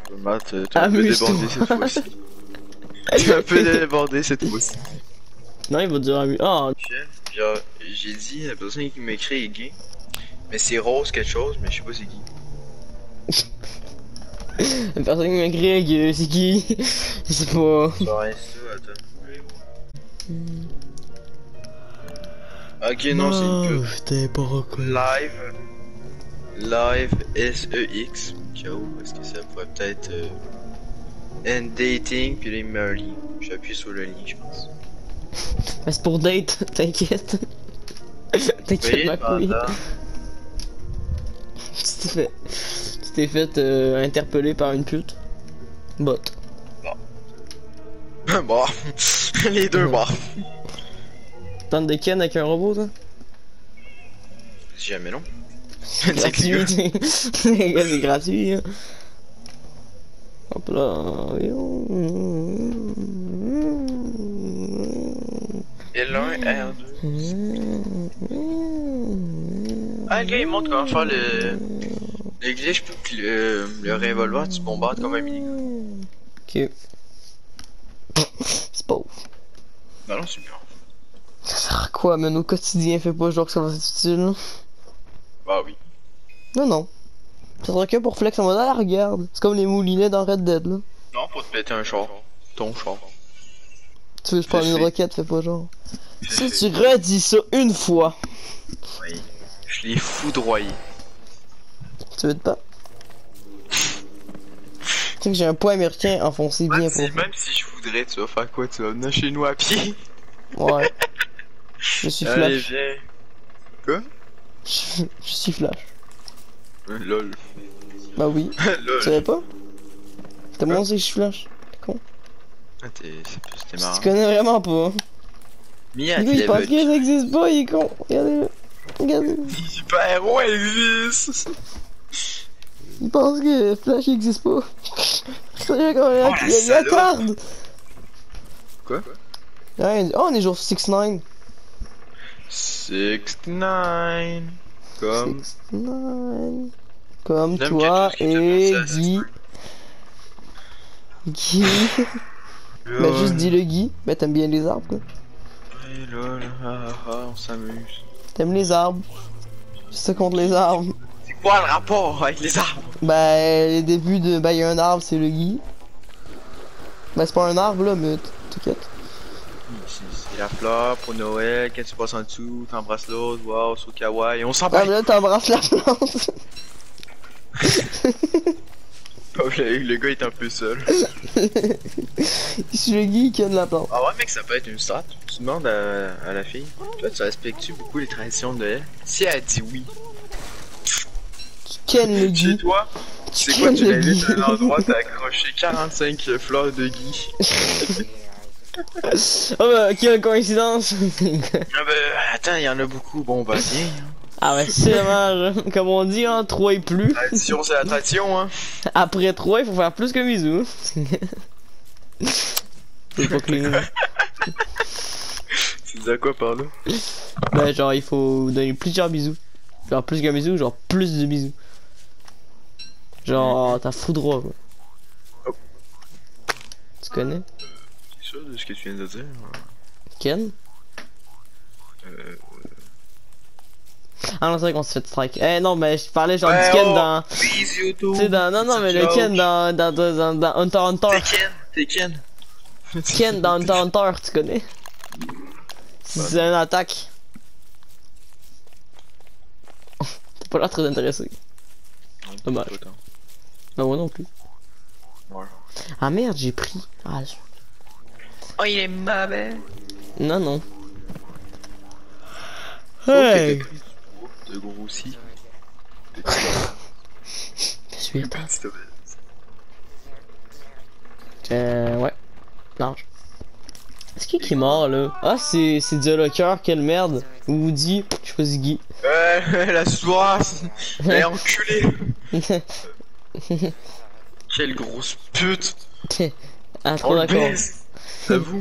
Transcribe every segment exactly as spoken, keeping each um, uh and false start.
Matt, t'es un peu débordé cette fois-ci. T'es un peu débordé cette fois-ci. Non, il va dire amu. Ah! J'ai dit à la personne qui m'écrit est gay. Mais c'est rose quelque chose, mais je sais pas c'est qui. La personne qui m'écrit que c'est qui? Je sais pas. Sur Insta, attends. Ok, non, c'est une pute. T'es pas reconnu. Live. Live S E X. Ciao, parce que ça pourrait peut-être. Euh, and dating, puis les Merly. J'appuie sur le lien, je pense. Mais c'est pour date, t'inquiète. T'inquiète, ma couille. Tu t'es fait. Tu t'es fait euh, interpeller par une pute. Bot. Bon. Bon. Les deux bords. Tente de ken avec un robot, toi? Jamais non. C'est gratuit, c'est gratuit, hein. Hop là. L un, R deux. Ah, le gars il montre comment faire le. Le glitch pour que le, le revolver tu bombardes comme un minigun. Ok. C'est pauvre. Non, non, c'est bien. Ça sert à quoi, mais au quotidien, fait pas genre que ça va être utile, là. Bah oui. Non, non. Ça sera que pour flex en mode, ah, regarde. C'est comme les moulinets dans Red Dead, là. Non, pour te péter un char. Ton char. Tu veux que je prenne une roquette, fais pas genre. Si tu redis ça une fois. Oui. Je l'ai foudroyé. Tu veux pas? Tu sais que j'ai un poids américain enfoncé bien si, pour. Même si je voudrais, tu vas faire quoi? Tu vas venir chez nous à pied? Ouais. Je suis Flash. Allez, viens. Quoi? Je, je suis Flash. Euh, lol. Bah oui. Lol. Tu savais pas? T'as mon que je suis Flash. T'es con. Ah, c'était marrant. Tu connais vraiment pas. Mia, il pense que ça existe pas, il est con. Regardez-le. Regardez-le. Super-héros existe. Il pense que Flash il existe pas. Sérieux, quand Oh, il, il, il attarde. Quoi? Ouais, oh, on est jour soixante-neuf. soixante-neuf. Comme. soixante-neuf. Comme toi et Guy. Guy. Bah juste dis le Guy. Bah t'aimes bien les arbres quoi. Ouais lol, ah, ah, on s'amuse. T'aimes les arbres. C'est ça contre les arbres. C'est quoi le rapport avec les arbres? Bah les débuts de. Bah y'a un arbre, c'est le Guy. Bah c'est pas un arbre là, mais t'inquiète. C'est la fleur pour Noël, quand tu passes en dessous, t'embrasses l'autre, waouh, sur kawaii, on s'en bat. Ah mais là t'embrasses la plante. Oh, le, le gars est un peu seul. C'est le Guy qui a de la plante. Ah ouais mec, ça peut être une strat. Tu demandes à, à la fille, toi tu respectes-tu beaucoup les traditions de Noël? Si elle dit oui. Tu ken le Guy. Chez toi, c'est quoi, tu l'invites à un endroit, t'as accroché quarante-cinq fleurs de Guy. Oh bah quelle coïncidence. Ah bah attends, il y en a beaucoup, bon bah viens. Ah ouais c'est dommage, comme on dit hein, trois et plus. Tradition c'est la tradition hein. Après trois il faut faire plus que bisous. C'est pas clean. Tu dis à quoi par là? Bah genre il faut donner plusieurs bisous. Genre plus qu'un bisou, genre plus de bisous. Genre t'as fou droit quoi. Oh. Tu connais? C'est sûr de ce que tu viens de dire? Ken? Euh... Ah non c'est vrai qu'on s'est fait strike. Eh non mais je parlais genre ouais, du Ken oh, dans... Tu sais dans... Non non mais le Ken dans... Dans, dans, dans Hunter x Hunter. T'es Ken? T'es Ken? Ken dans Hunter x Hunter, tu connais? C'est une attaque. T'as pas l'air très intéressé. Dommage. Bah moi non plus. Ouais. Ah merde j'ai pris. Ah, je... Oh il est mauvais. Non non. Hey. De grossi. Je suis Euh ouais. Large. Est-ce qui est mort là? Ah c'est c'est Dialocker, quelle merde. Woody, je choisis Guy. Ouais la soisse. Elle est enculée. Quelle grosse pute. Ah trop d'accord. C'est vous.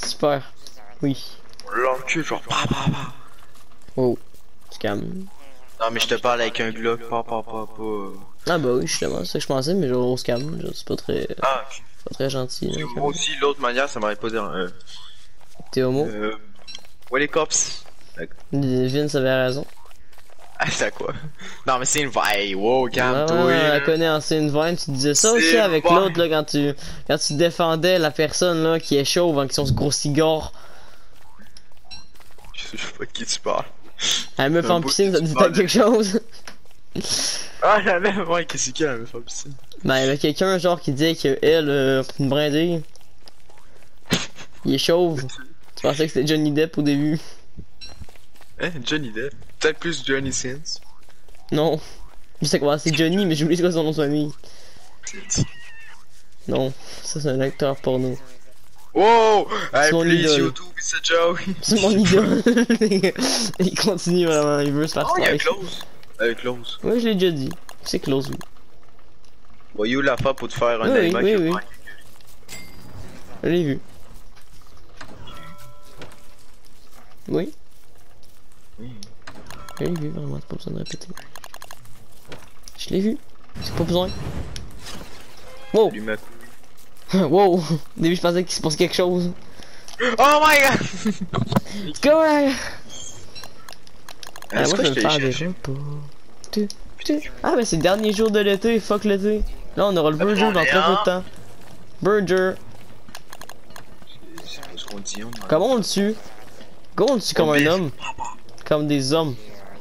Super. Oui. On l'encule genre bah bah bah. Oh. Tu calmes. Non, mais je te parle avec un Glock, pas, pas, pas, pas. Ah bah oui, justement, c'est ça que je pensais, mais genre, on se calme, genre, c'est pas très, Ah, pas très gentil. Là, moi aussi, l'autre manière, ça m'aurait pas dit. Euh, T'es homo? euh, ouais, les cops. Vince avait raison. Ah, c'est quoi? Non, mais c'est une vaille, wow, calme-toi. Ouais, ouais, on la là. connaît en scène Vine, tu disais ça C'est aussi avec Vine. l'autre là quand tu quand tu défendais la personne là qui est chauve avec son gros cigare. Je sais pas de qui tu parles. Elle meuf Un en bout piscine, que ça tu te dit parles quelque chose? Ah, la même, ouais, qu'est-ce qu'il y a, la meuf en piscine? Ben il y avait quelqu'un genre qui disait que elle, euh, une brindille. Il est chauve. Tu pensais que c'était Johnny Depp au début? Hein, Johnny Depp? Peut-être plus Johnny Sins. Non. Je sais quoi, c'est Johnny, mais j'oublie quoi son nom de famille. Non, ça c'est un acteur porno. Wow! Hey, mon please, idole. YouTube, it's a joke! C'est mon idole. Il continue vraiment, il veut se faire Oh, il y a strike. Close! Avec Close. Oui, je l'ai déjà dit. C'est close, oui. Voyez la fois pour te faire un Oui, aliment oui, qui oui. va Je l'ai vu. Oui. Oui. Je l'ai vu, vraiment, c'est pas besoin de répéter. Je l'ai vu. C'est pas besoin. Wow! Salut, ma Wow! Au début, je pensais qu'il se passait quelque chose. Oh my god! Let's go, là! Ah, Est-ce moi, que je je vais t'ai me faire des cherché? repas. Tu- tu- Ah, mais c'est le dernier jour de l'été. Fuck l'été. Là, on aura le burger dans très peu de temps. Burger. C'est pas ce qu'on dit, on Comment on le tue? Go, on le tue comme un biffe. homme. Comme des hommes.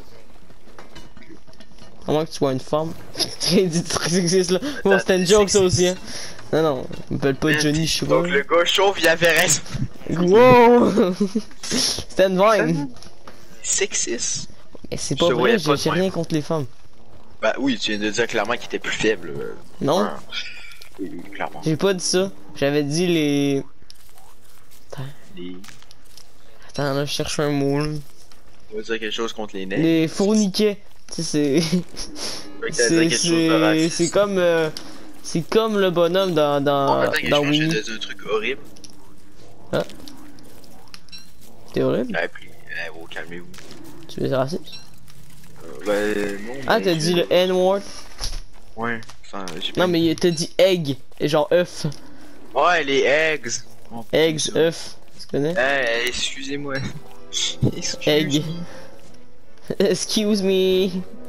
À moins que tu sois une femme. J'ai dit des trucs sexistes là. Bon, c'était une joke ça aussi, hein. Non, non, il m'appelle pas Johnny, je sais pas. Donc le gars chauve, il avait raison. Wow! C'était une vine. Sexiste. Mais c'est Je pas te voyais vrai, pas j'ai de rien même. contre les femmes. Bah oui, tu viens de dire clairement qu'il était plus faible. euh. Non, Ouais. Oui, oui, clairement. j'ai pas dit ça. J'avais dit les. Les... Attends, là, je cherche un mot. Là. On va dire quelque chose contre les neiges. Les fourniquets. Tu sais, c'est. On va dire C'est quelque chose de c'est raciste. c'est comme euh, c'est comme le bonhomme dans On dans va dire quelque dans chose, je Winnie. vais te dire un truc horrible. T'es horrible? Ouais, puis, eh, oh, calmez-vous. Tu es raciste? Euh, ben, non. Ah, mais t'as je- dit le N-word? Ouais, enfin, j'ai pas. Non, mais t'as dit egg, et genre œuf. Ouais, les eggs. Oh, Eggs, putain. œuf. Tu connais? Eh, excusez-moi. Excuse Egg. Excuse me.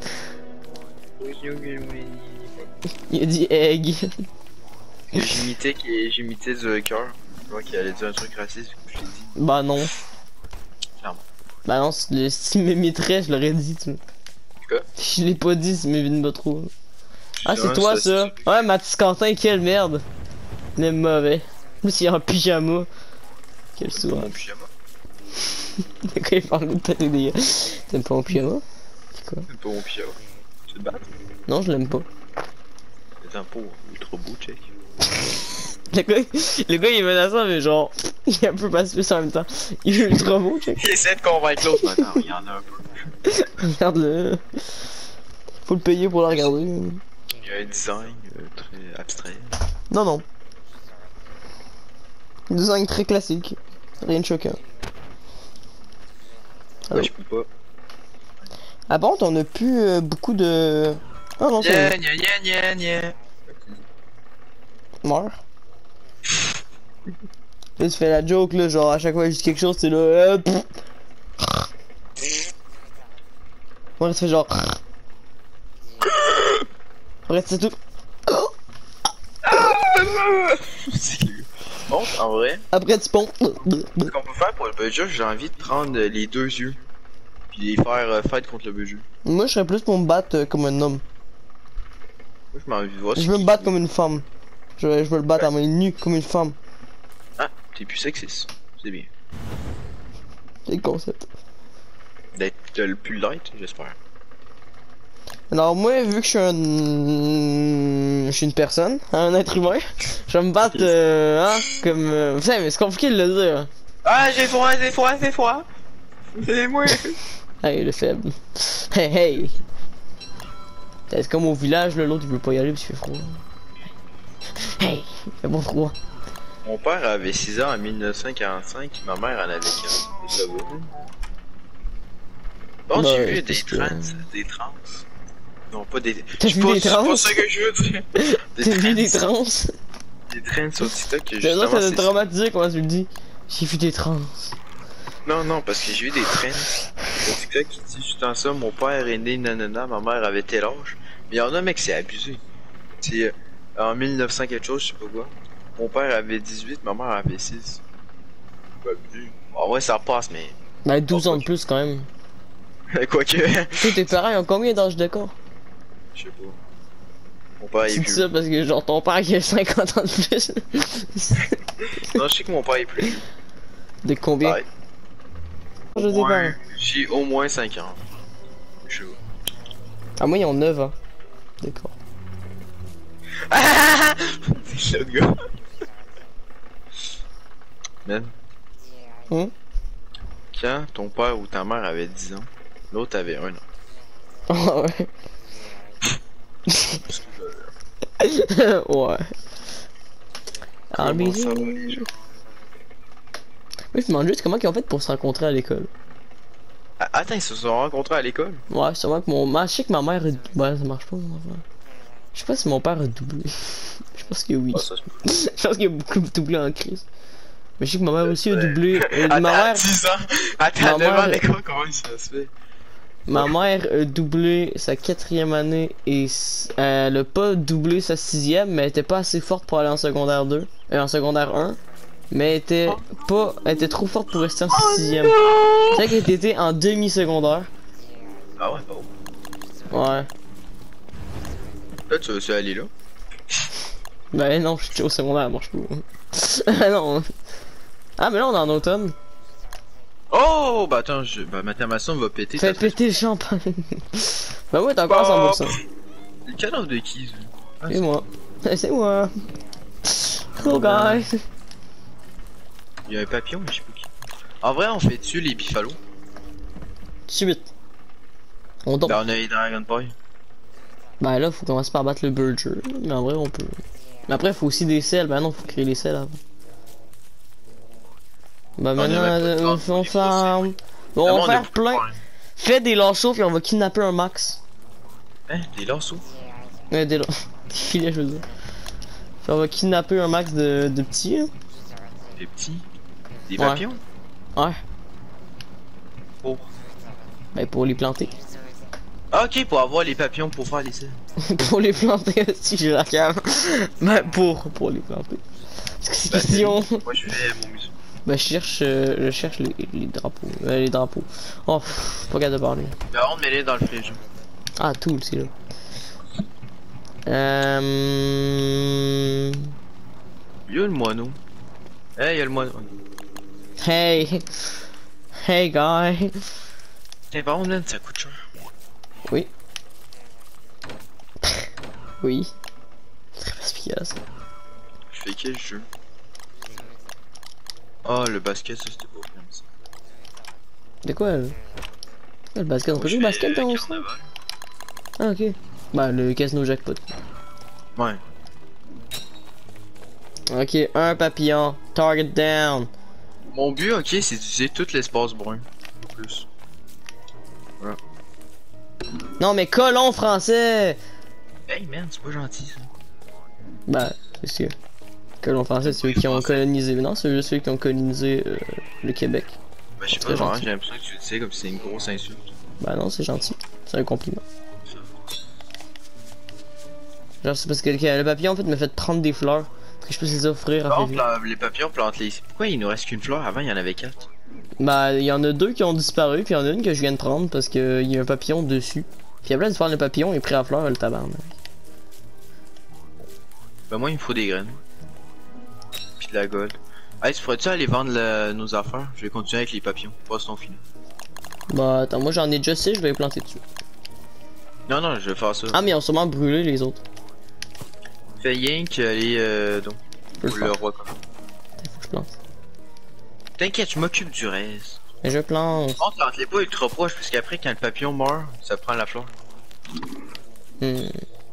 Il a dit egg. J'imitais qui- j'imitais The Cœur. Je vois qu'il allait dire un truc raciste, je l'ai dit. Bah non. Clairement. Bah non, si le- s'il m'imiterait, je l'aurais dit. Tu... Quoi? Je l'ai pas dit, s'il m'évite pas trop. Ah, c'est Ouais, toi ça, ça? c'est- Ouais, Mathis Quentin, quelle merde. Il est mauvais. Plus il est en pyjama. Quel Pas soir. mon pyjama. De quoi il parle de péter des gars? T'aimes pas mon pyjama? C'est quoi? C'est pas mon pyjama. Tu te bats? Non, je l'aime pas. C'est un pot ultra beau, check. Le gars, le gars il est menaçant, mais genre, il est un peu pacifiste en même temps. Il est ultra beau, check. Il essaie de convaincre l'autre maintenant, il y en a un peu. Regarde-le. Faut le payer pour le regarder. Il y a un design euh, très abstrait. Non, non. Design très classique. Rien de choquant. Ouais, je peux pas. Ah bon, on a plus euh, beaucoup de. Ah non, c'est Nya nya nya nya nya. mort. Là, tu fais la joke, là, genre à chaque fois que je dis quelque chose, c'est là. Euh, pff. Ouais, tu fais genre. Après, c'est tout. Bon, en vrai, Après, tu pompes. ce qu'on peut faire pour le budget, j'ai envie de prendre euh, les deux yeux. Puis les faire euh, fight contre le budget. Moi, je serais plus pour me battre euh, comme un homme. Moi, je m'en envie de voir. Je veux me battre comme une femme. Je, je veux le battre à main nue comme une femme. Ah, t'es plus sexiste. C'est bien. C'est le concept. D'être le plus light, j'espère. Alors moi, vu que je suis un... Je suis une personne, un être humain, je vais me battre, euh, hein, comme... Euh... Putain, mais c'est compliqué de le dire. Ah, j'ai froid, j'ai froid, j'ai froid. C'est moi. Hey, le faible. Hey, hey. C'est comme au village, là, l'autre il veut pas y aller parce qu'il fait froid. Hey, il fait pas froid. Mon père avait six ans en mille neuf cent quarante-cinq, ma mère en avait quinze. Ça va. Bon, Bah, j'ai vu des parce que- trans, des trans. Non, pas des... T'as C'est vu pas- des c'est trans? pas ça que je veux dire. Des T'as vu des trans. trans? Des trans sur TikTok que C'est ça, justement ça c'est... t'a traumatisé comment tu le dis. J'ai vu des trans. Non, non, parce que j'ai vu des trends sur TikTok qui dit justement ça, mon père est né nanana, ma mère avait tel âge. Mais y'en a, mec, c'est abusé. C'est euh, en mille neuf cents quelque chose, je sais pas quoi. Mon père avait dix-huit, ma mère avait six. Pas abusé. Ah ouais, ça passe, mais... Bah, douze Oh, ans de plus quand même. Quoique... Toi, tes parents ils ont combien d'âge de corps? Je sais pas. Mon père est Tu dis vieux. ça parce que genre ton père il a cinquante ans de plus. Non, je sais que mon père est plus vieux. De combien? Ouais. Je sais pas. Ouais, j'ai au moins cinq ans. Je... Ah, moi ils ont neuf ans. D'accord. C'est l'autre gars. Man. Hum? Quand ton père ou ta mère avait dix ans, l'autre avait un an. Ah ouais. Ouais. Ah, Comment mais... ça va, les gens? Oui, je me demande juste comment ils ont fait pour se rencontrer à l'école. Ah, attends, ils se sont rencontrés à l'école? Ouais, c'est vrai que mon... ma- Je sais que ma mère... a- Ouais, ça marche pas, mon enfant. Je sais pas si mon père a doublé. Je pense que oui. Ah, ça se peut. Je pense qu'il a beaucoup doublé en crise. Mais je sais que ma mère aussi a doublé. Euh, Attends, ma mère... dix ans! Attends, Ma neuf mère- ans à l'école, comment ça se fait? Ma mère a doublé sa quatrième année et s- elle a pas doublé sa sixième, mais elle était pas assez forte pour aller en secondaire deux, et en secondaire un, mais elle était pas, elle était trop forte pour rester en sixième. C'est vrai qu'elle était en demi-secondaire. Ah ouais, pas bon. Ouais. Là, tu veux aller là? Ben non, je suis au secondaire, elle marche pas. Ah non. Ah mais là on est en automne. Oh, bah attends, je... bah ma thermostat va péter. Fais t'as- péter le champagne. Ben ouais, t'as encore cent pour cent. Le cadavre de qui, ça? Ah, C'est moi. C'est moi. Cool guys. Il y a un papillon, mais je sais pas qui. En vrai, on fait dessus les biffalos. Suite. On tombe. Bah, on a les Dragon Boy. Bah là, faut commencer par battre le Burger. Mais en vrai, on peut. Mais après, faut aussi des selles. Bah non, faut créer les selles avant. Bah On maintenant, avait pas de euh, temps on, pour on les fait un- procès. on Vraiment, va on a faire beaucoup de plein. problèmes. Fais des lancers puis on va kidnapper un max. Hein, des lancers? Euh, des, la- des filets, je veux dire. Puis on va kidnapper un max de, de petits. Hein. Des petits? Des Ouais. papillons? Ouais. Oh. Ben pour les planter. Ah, ok, pour avoir les papillons pour faire les selles. Pour les planter aussi, j'ai la cave. Ben pour, pour les planter. Parce que c'est Bah, question. Moi, je fais mon museau. Ben je cherche, euh, je cherche les, les drapeaux. Euh, les drapeaux. Oh, pff, pas capable de parler. Bah, on met les dans le frigo. Ah, tout aussi là. Euh... Il y a le moineau. Eh, il y a le moineau. Hey. Hey guy. Tiens, par contre, man, ça coûte cher. Oui. Oui. Très perspicace. Je fais quel jeu? Oh, le basket, ça c'était pas bien ça. De quoi là? Ah, le basket, on Moi, peut je jouer au fais, basket euh, dans ça? carnaval. Ah ok. Bah le casino jackpot. Ouais. Ok, un papillon. Target down. Mon but, ok, c'est d'utiliser tout l'espace brun. En plus. Non mais colon français. Hey man, c'est pas gentil ça. Bah, c'est sûr. Colon français, c'est ceux qui ont colonisé. Mais non, c'est juste ceux qui ont colonisé euh, le Québec. Bah, je sais Très pas, genre, gentil. j'ai l'impression que tu le sais comme si c'est une grosse insulte. Bah non, c'est gentil. C'est un compliment. Ça. Genre c'est parce que le, le papillon en fait me fait prendre des fleurs. Pour que je puisse les offrir à Bon, Février. pla- les papillons plantent les. Pourquoi il nous reste qu'une fleur? Avant, il y en avait quatre. Bah, il y en a deux qui ont disparu, puis il y en a une que je viens de prendre parce qu'il y a un papillon dessus. Puis après, de faire le papillon, il est pris à fleur, le tabarnak. Bah, moi, il me faut des graines. Puis de la gold. Hey, tu ferais-tu aller vendre le- nos affaires? Je vais continuer avec les papillons. Pas ton fini. Bah, attends, moi j'en ai déjà six, je vais les planter dessus. Non, non, je vais faire ça. Ah, mais ils ont sûrement brûlé les autres. Fais rien qu'aller euh, donc. Je peux le Ou le faire. roi. quoi. Faut que je plante. T'inquiète, je m'occupe du reste. Mais je plante. Par contre, plante-les pas ultra proche, parce qu'après, quand le papillon meurt, ça prend la fleur. Hmm.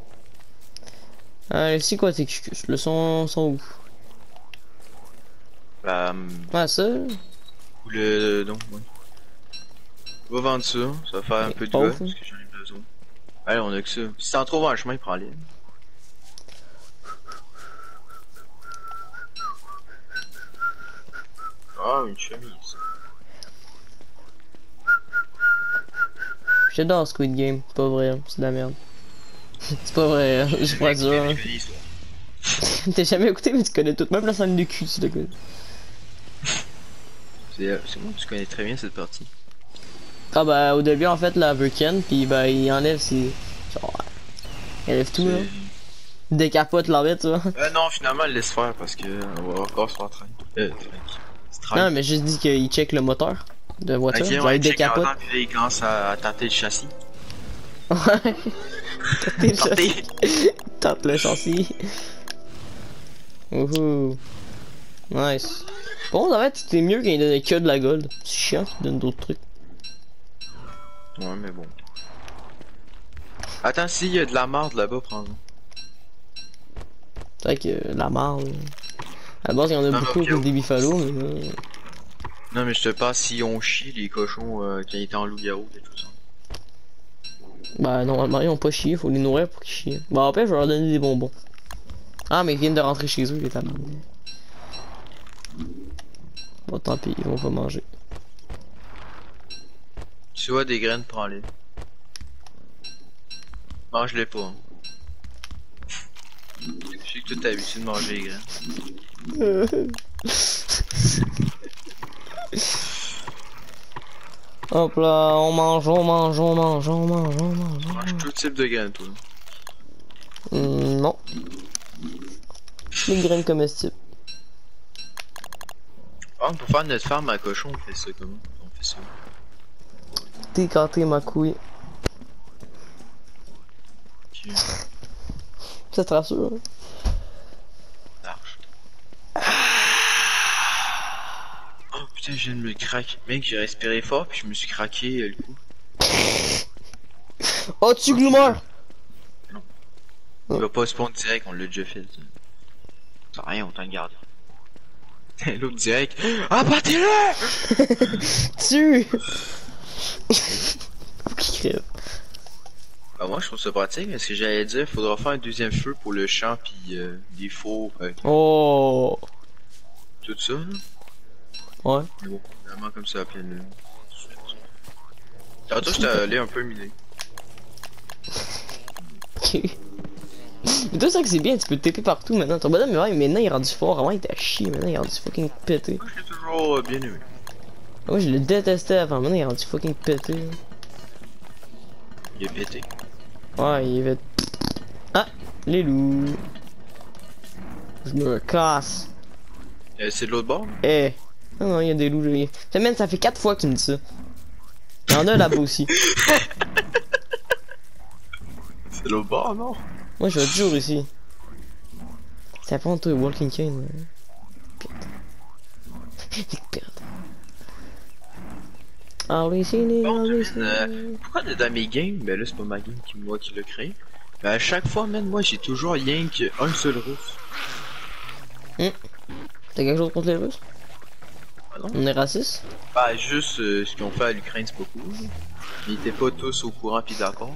Allez, c'est quoi tes cucus? Le son sont où? Bah, hum, Ah, ça? ou le. Non, ouais. On va vendre ça, ça va faire un peu de pauvre. gars, parce que j'en ai besoin. Allez, on a que ça. Si t'en trouves un chemin, prends-les. Ah, une chemise. J'adore Squid Game, c'est pas vrai, c'est de la merde. C'est pas vrai, je suis pas sûr. Hein. T'as jamais écouté, mais tu connais tout, même la scène de cul, tu la connais. C'est euh, moi, tu connais très bien cette partie. Ah bah au début en fait la veut Ken, pis bah il enlève ses... Genre, il enlève tout là. Il décapote l'arbitre, tu vois. Euh, non, finalement, elle laisse faire parce que euh, on va encore se faire traîner. Euh, traîner. Non mais juste dit qu'il check le moteur de voiture, Ok, genre ouais, il check en décapote. temps, puis là, il commence à tenter le châssis. Ouais. Tenter le Tenter. châssis. Tente le châssis. Wouhou. Nice. Bon, en fait, c'était mieux quand il donnait que de la gold. C'est chiant qu'il donne d'autres trucs. Ouais, mais bon. Attends, s'il y a de la marde là-bas, prends-en. C'est vrai que la marde. À la base, il y en a Non, beaucoup non, pour des buffalo, mais là... Non, mais je te parle si on chie les cochons euh, quand ils étaient en loup-garou et tout ça. Bah, normalement, ils ont pas chié, faut les nourrir pour qu'ils chient. Bah, après, je vais leur donner des bonbons. Ah, mais ils viennent de rentrer chez eux, les tables. Bon, tant pis, ils vont pas manger. Tu vois des graines, prends-les. Mange-les pas. Hein. Je sais que toi t'as l'habitude de manger les graines. Hop là, on mange, on mange, on mange, on mange, on mange. Tu manges tout type de graines, toi. Mmh, non. Les graines comestibles. Ah, pour faire notre ferme à cochon, on fait ça comment? On fait ça. Décanter ma couille. Ok. Ça te rassure, hein? Large. Oh putain, je viens de me craquer. Mec, j'ai respiré fort puis je me suis craqué euh, le cou. Oh, tu gloomer! Il va pas spawn direct, on l'a déjà fait. Ça sert à rien, on t'en garde. L'autre direct. Ah, battez-le! Tu! Faut qu'il crève. Bah, moi je trouve ça pratique, mais ce que j'allais dire, faudra faire un deuxième feu pour le champ pis euh, des faux. Euh, Oh! tout ça, là. Ouais. Mais bon, vraiment comme ça, puis le. Tantôt, je t'ai allé un peu miner. Ok. Mais toi, ça que c'est bien, tu peux te T P partout maintenant. Ton bonhomme, ouais, maintenant il est rendu fort. Avant il était à chier, maintenant il est rendu fucking pété. Moi, je l'ai toujours euh, bien aimé. Moi je le détestais avant, maintenant il est rendu fucking pété. Il est pété. Ouais, il va. Ah! Les loups! Je me casse! Euh, c'est de l'autre bord? Eh! Non, non, il y a des loups, j'ai. Ça, man, ça fait quatre fois que tu me dis ça. Il y en a là-bas aussi. C'est de l'autre bord, non? Moi je vais toujours ici. Ça prend toi, Walking Cane. Perte. Perte. Always in it, Bon, always man, in euh, it. pourquoi dans mes games, ben là c'est pas ma game qui moi qui l'a créé, mais à chaque fois, man, moi j'ai toujours rien qu'un seul russe. Hum. T'as quelque chose contre les Russes? Ah non? On est raciste? Bah juste euh, ce qu'ils ont fait à l'Ukraine c'est pas cool. Ils étaient pas tous au courant pis d'accord.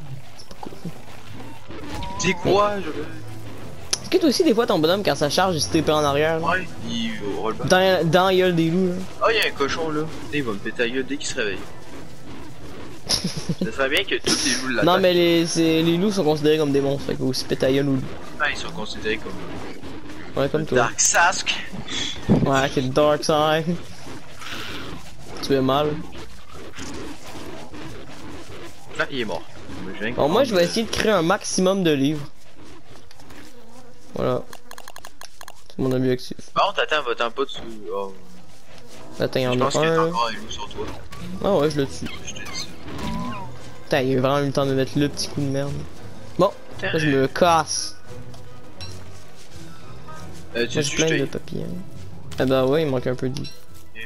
C'est quoi, je veux... Est-ce que toi aussi des fois ton bonhomme quand ça charge il se tape en arrière là? Ouais, il roule back. Dans, dans la gueule des loups là. Ah, y'a un cochon là. Il va me péter la gueule dès qu'il se réveille. Ça serait bien que tous les loups l'attaquent. Non mais les, c'est- les loups sont considérés comme des monstres, fait que aussi pète ta gueule ou loup. Ah, ils sont considérés comme Ouais comme toi. Dark Sask. Ouais, c'est Dark Side. Tu es mal. Ah, il est mort. Moi, je viens Bon moi je vais prendre, essayer de créer un maximum de livres. Voilà. C'est mon objectif. euh, Par contre, attends, va-t'en pas dessus. Oh. Attends, il y Je en a pense qu'il y un a là. encore un loup sur toi. Ah ouais je le tue. Je te dis ça. Putain, il a vraiment eu le temps de mettre le petit coup de merde. Bon, là, je me casse. Euh, tu Moi, j'ai tues, plein je de t'ai- papiers. Ah bah ouais, il manque un peu de vie.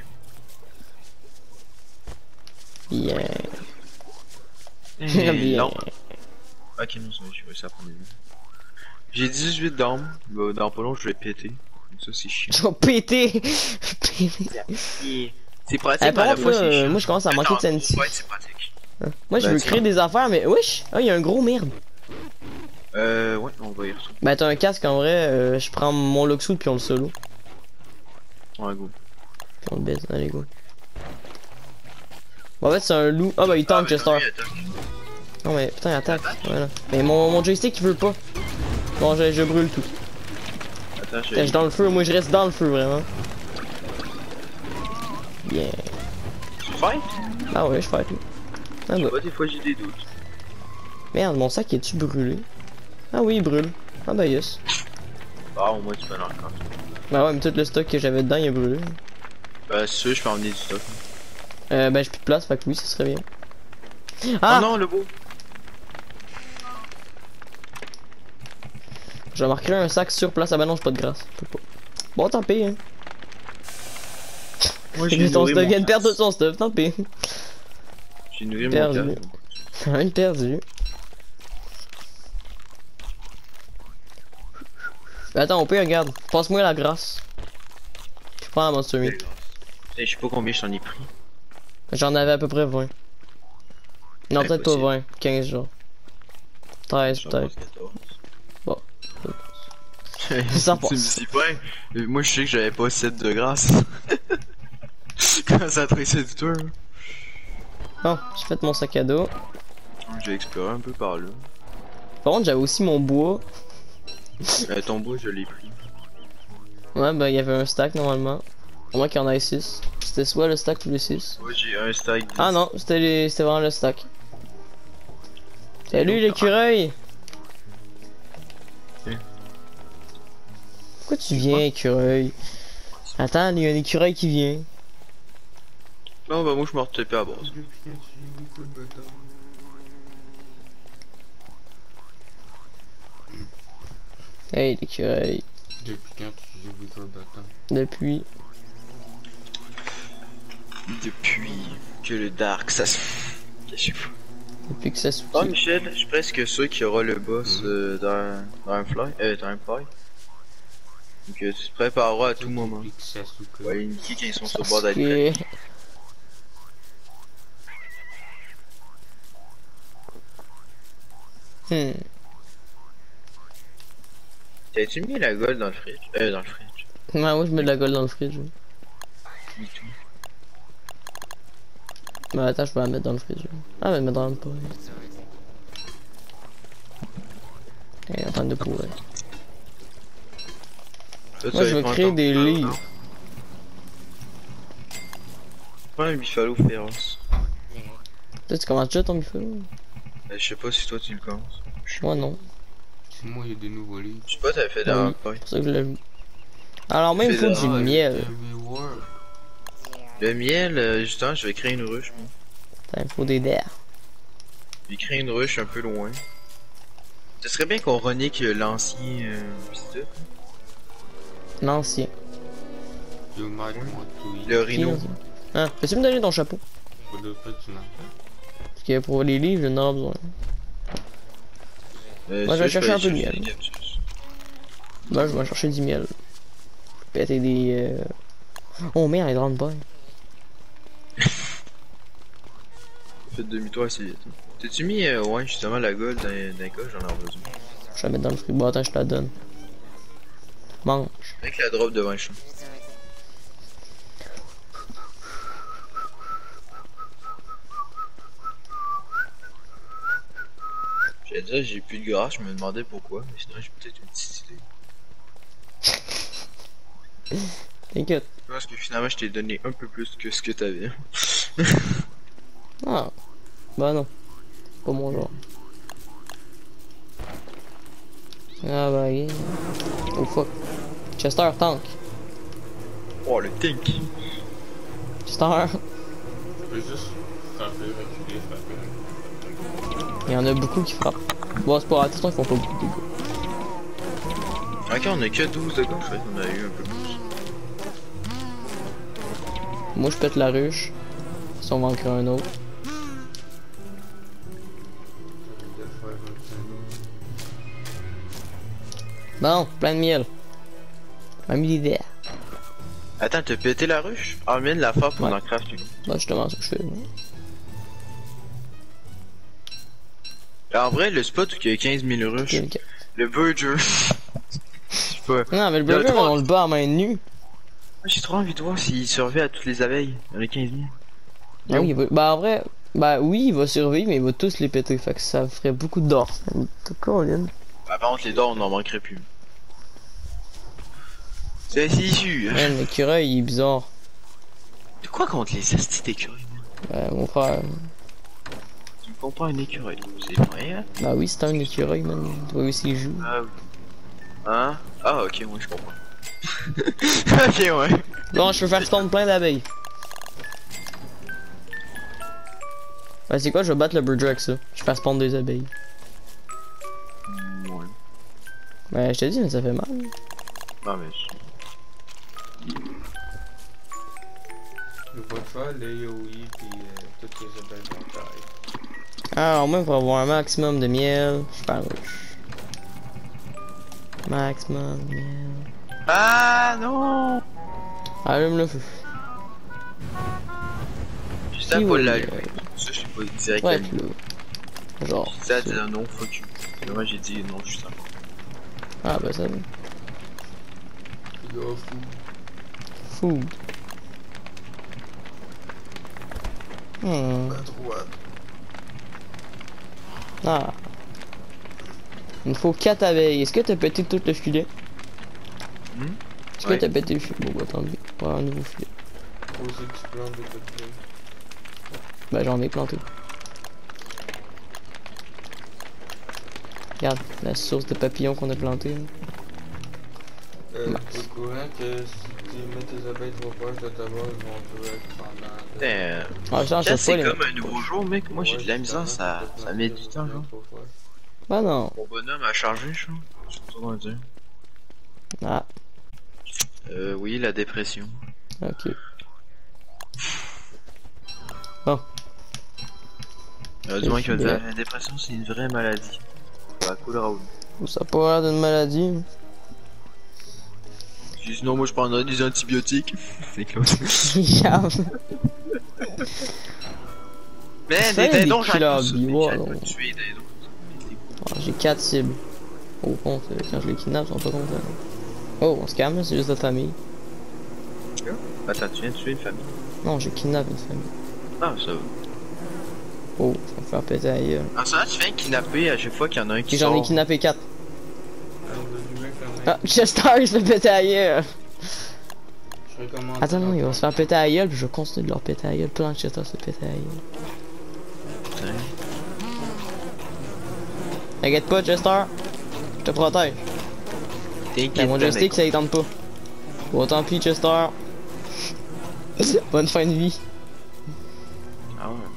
Bien. Eh, Bien. non. Ok, non, c'est vrai, je vais ça prendre. J'ai dix-huit d'armes. Bah, dans pas long, je vais péter. Donc ça, c'est chiant. Tu vas péter. Péter. Et C'est pratique, Eh, mais par à la contre, fois, là, c'est euh, chiant. moi je commence à manquer de Attends, sanity. ouais, c'est pratique. Moi je Ben, veux tu créer des affaires, mais wesh! Ah, il y a un gros merde. Euh, ouais, on va y retourner. Ben, t'as un casque en vrai, euh, je prends mon Luxwood puis on le solo. Ouais, go. Puis on le baise, allez go. Bon, en fait, c'est un loup. Ah, bah il Ah, tank, mais Chester. lui, attends. Non, mais putain, il attaque. Voilà. Mais mon, mon joystick il veut pas. Bon, je, je brûle tout. Attends, Putain, je j'ai. suis dans le feu, moi je reste dans le feu vraiment. Yeah. Tu fight? Ah, ouais, je fais tout. Ah, Je sais bah. pas, des fois j'ai des doutes. Merde, mon sac est-tu brûlé? Ah, oui, il brûle. Ah, bah, yes. Ah, au moins tu peux en encore. Bah, ouais, mais tout le stock que j'avais dedans il est brûlé. Euh, c'est sûr, je peux emmener du stock. Euh, ben, j'ai plus de place, fait que oui, ça serait bien. Ah Ah! non, le beau! J'ai marqué un sac sur place. Ah, bah non, j'ai pas de grâce. Je peux pas. Bon, tant pis, hein. Moi J'ai son stuff, vient de perdre tout son stuff, tant pis. J'ai nourri mon Perdu. casque. Rien de perdu. Mais attends, on peut, regarde. Passe-moi la grâce. Je prends la Monster Meat. Je sais pas combien je t'en ai pris. J'en avais à peu près vingt. Non, peut-être pas Impossible. vingt. quinze, genre. treize, J'en peut-être. pense quatorze. Bon. Ça Tu me passe. dis pas. euh, Moi je sais que j'avais pas sept de grâce. Comment ça tressait du tour? Bon, j'ai fait mon sac à dos. J'ai exploré un peu par là. Par contre, j'avais aussi mon bois. Euh, ton bois, je l'ai pris. Ouais, bah, il y avait un stack normalement. Au moins qu'il y en ait six. C'était soit le stack ou les six. Moi j'ai un stack. Ah non, c'était les... c'était vraiment le stack. Salut l'écureuil! Hein? Pourquoi tu viens, écureuil? Attends, il y a un écureuil qui vient. Non, bah moi je me retapais à base. Hey l'écureuil. Depuis quand tu joues Wizard of Time? Depuis. Depuis que le Dark, ça se. Je sais pas. Depuis que ça se Ah, Michel, je suis presque sûr qu'il y aura le boss euh, dans, dans un fly. Euh, dans un fly. Donc euh, tu te prépareras à tout moment. Depuis que Sasuke- Ouais, les Nikki quand ils sont sur le bord d'être prêts. Sasuke. Hmm. T'as-tu mis la gold dans le fridge? Euh, dans le fridge. Ouais, moi je mets de la gold dans le fridge. Oui, tout. Mais attends, je peux la mettre dans le fridge. Ah, mais mettre dans le pas. Elle est en train de pourrir. Toi, tu Moi je avais veux pas créer entendu des parler, livres. non? Ouais, un Buffalo féroce. Toi, tu commences déjà ton bifo? Euh, je sais pas si toi tu le commences. Moi non. C'est moi, il y a des nouveaux livres. Je sais pas, t'avais fait Ah dans oui. le fly. C'est pour ça que je l'ai vu. Alors même il faut Fais du Ah, miel. le Reward. Le miel, euh, justement, je vais créer une ruche, moi. Putain, il faut des ders. Je vais créer une ruche un peu loin. Ce serait bien qu'on renique euh, l'ancien euh, pis tout. L'ancien. You might want to eat. Le rhino. Ah, peux-tu me donner ton chapeau? Pas de fait, tu n'as pas. Parce que pour les livres, j'en aurai besoin. Euh, Moi, je vais ça, chercher peux un peu de aller miel. chercher des cactus. Moi, je vais chercher du miel. Péter des... Euh... Oh merde, il rentre pas. Faites demi-tour assez vite. hein. T'as-tu mis, euh, ouais, justement, la gold dans, dans les coches? J'en ai besoin. Je vais la mettre dans le frigo. Attends, je te la donne. Mange. Avec la drop devant le champ. J'allais dire, j'ai plus de grâce, je me demandais pourquoi, mais sinon j'ai peut-être une petite idée. T'inquiète. Je pense que finalement je t'ai donné un peu plus que ce que t'avais. Ah. Bah non. Pas mon genre. Ah bah yeah. Oh fuck. Chester, tank. Oh le tank! Chester. Je peux juste frapper, reculer, frapper. Il y en a beaucoup qui frappent. Bon, c'est pas grave, de toute façon, ils font pas beaucoup de dégâts. Ok, on a que douze de gars, je croyais qu'on a eu un peu plus. Moi, je pète la ruche. Si on va en créer un autre. Bon, plein de miel. M'a mis des dés. Attends, t'as pété la ruche? Ah, mine la faire pour Ouais. en craft une. Bah, justement, c'est ce que je fais. En vrai, le spot où il y a quinze mille ruches, Ok. le burger. Je sais pas. Non, mais le Il y a burger, trois- on le bat à main nue. J'ai trop envie de voir s'il survit à toutes les abeilles. Il y en a quinze mille. Ah oui, il va- bah en vrai, bah oui, il va survivre, mais il va tous les péter. Fait que ça ferait beaucoup d'or. Colin. Bah, par contre, les dents, on n'en manquerait plus. C'est si sûr. Man, l'écureuil, il est bizarre. De quoi contre les astis d'écureuils? Euh, mon frère. Tu me comprends un écureuil? C'est vrai, hein? Bah oui, c'est un écureuil, man. Tu vois aussi il joue. Ah oui. Hein? Ah, ok, moi je comprends. Ok, ouais. Bon, je peux faire spawn plein d'abeilles. Bah c'est quoi, je vais battre le burger avec ça. Je vais faire spawn des abeilles. Ouais. Bah je te dis, mais ça fait mal. Non, mais je... Je vais faire les Yoi puis euh, toutes les abeilles vont taille. Alors moi, pour avoir un maximum de miel, je fais un rush. Maximum de miel. Ah non! Allume le feu. Juste à Qui pas va l'allumer. le- Ça, je sais pas direct. Ouais, allumer. là. Genre. Ça, ça. dit un non, fuck you. Mais moi, j'ai dit non, juste avant. Ah bah ça va. Il est fou. Food. Hmm. À droite. Ah. Il me faut quatre abeilles. Est-ce que t'as pété tout le filet? Hmm? Est-ce Ouais. que t'as pété le filet? Bon, bah tant pis. On va avoir un nouveau filet. Faut aussi que tu plantes des papillons. Bah j'en ai planté. Regarde la source de papillons qu'on a planté. là. Euh, Bah. t'es au courant que si tu mets tes abeilles trop proches de ta base, ils vont te être pendant... Putain, Ah, ça, Là, je sais c'est pas les. comme un nouveau jour, mec. Moi, j'ai de la misère, ça, ça met du temps, genre. Bah non. Mon bonhomme a chargé, je crois. Je sais pas comment dire. Ah, Euh, oui, la dépression. ok. Euh, du moins que la la dépression, c'est une vraie maladie. Bah, cool, Raoul. Ça a pas l'air d'une maladie. J'ai dit non, moi, je prends des antibiotiques. C'est Claude. Regarde. Mais Ça, des il y a des dindons, j'en ai killers plus. bio, J'aime alors. pas tuer des dindons. Ah, j'ai quatre cibles. Au compte, euh, quand je les kidnappe, ils sont pas contents. Oh, on se calme, là, c'est juste notre famille. Attends, tu viens de tuer une famille? Non, j'ai kidnappé une famille. Ah, ça va. Oh, ça va me faire péter la gueule. Ah, ça, tu viens de kidnapper à chaque fois qu'il y en a un qui Ok, j'en ai sort. kidnappé quatre. Alors, le humain quand même. Ah, Chester, je l'ai pété à la gueule. Je recommande. Attends, non, il va se faire péter à la gueule, puis je vais continuer de leur péter à la gueule. Plein de Chester se fait péter à la gueule. Putain. T'inquiète pas, Chester. Je te protège. T'inquiète Mais mon pas, joystick, mec. ça y tente pas. Bon, tant pis, Chester. Bonne fin de vie. Ah ouais.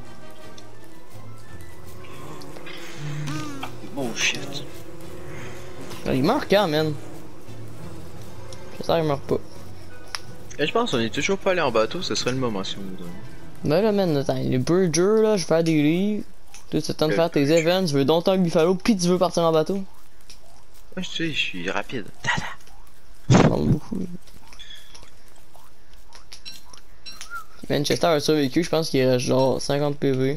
Bullshit. Ah, il meurt quand, man? Chester, il meurt pas. Et je pense qu'on est toujours pas allé en bateau, ce serait le moment si vous voulez. Ben là, man, attends, les burgers, là, je vais faire des livres. Toi, c'est le temps de Le faire tes events, je veux donc un buffalo, pis tu veux partir en bateau. Moi, je sais, je suis rapide. Tada. Ça demande beaucoup. Manchester a survécu, je pense qu'il reste genre cinquante P V.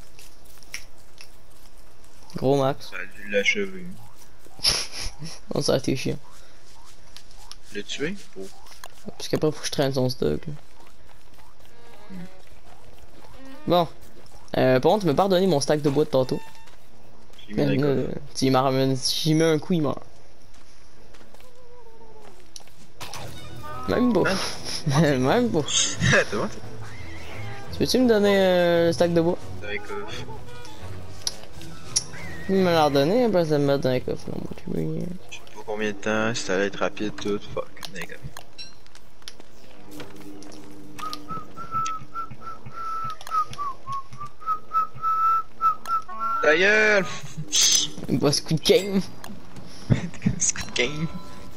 Gros max. Ça a dû l'achever. On ça a été chiant. Le tuer? Oh. Parce qu'après, faut que je traîne son stock. Là. Bon. Euh, par contre, tu m'as pardonné mon stack de bois de tantôt. J'ai mis dans les Man, là, coffres. s'il m'a ramené- s'il met un coup, il meurt. Même pas. Même pas. Attends, moi, Tu peux-tu me donner euh, le stack de bois? dans les coffres. Il me l'a redonné, après ça me met dans les coffres. Non, moi, tu veux. Je sais pas combien de temps, si ça allait être rapide, tout. Fuck. Dans les coffres. Ta gueule! Il boit Squid Game. Squid Game.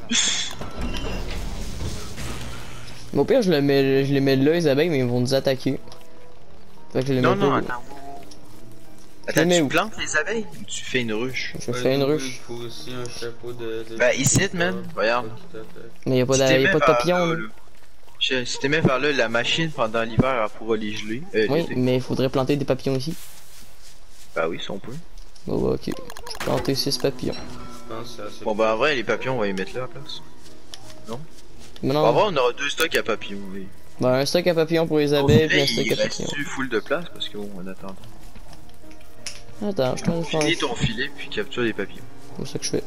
Au pire, je, le mets, je les mets là, les abeilles, mais ils vont nous attaquer. Fait que je les Non, mets non, pas. attends. Je Attends, les mets tu où? plantes les abeilles ou tu fais une ruche? Je fais une ruche. Il faut aussi un chapeau de... de... Bah, ici, man. Regarde. Tout à fait. Mais y'a pas Tu de, t'es y a mis pas de vers papillons là, là. là. Je- Si tu mets vers là, la machine pendant l'hiver, elle pourra les geler. Euh, Oui, l'été. mais il faudrait planter des papillons ici. Bah oui, si on peut. Bon, bah, ok. Je vais planter six papillons. Je pense que c'est assez. Bon, bah en vrai, les papillons, on va les mettre là à la place. Mais Bon, en non, vrai, on aura deux stocks à papillons. Oui. bah, un stock à papillons pour les abeilles, puis un stock il à reste papillons. full de place parce qu'on en attend. Attends, je t'en Finis fais. ton filet puis capture les papillons. C'est ça que je fais.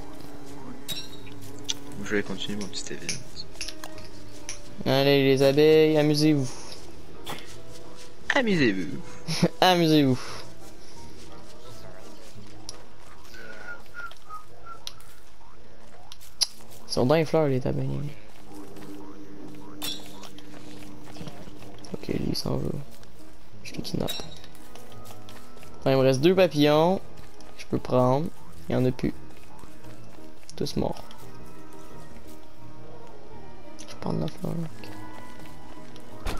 Je vais continuer mon petit événement. Allez, les abeilles, amusez-vous. Amusez-vous. Amusez-vous. Ils sont dans les fleurs, les abeilles. Ok, lui, il s'en va. Je les kidnappe. Enfin, il me reste deux papillons. Je peux prendre. Il y en a plus. Tous morts. Je prends de la fleur. Ok.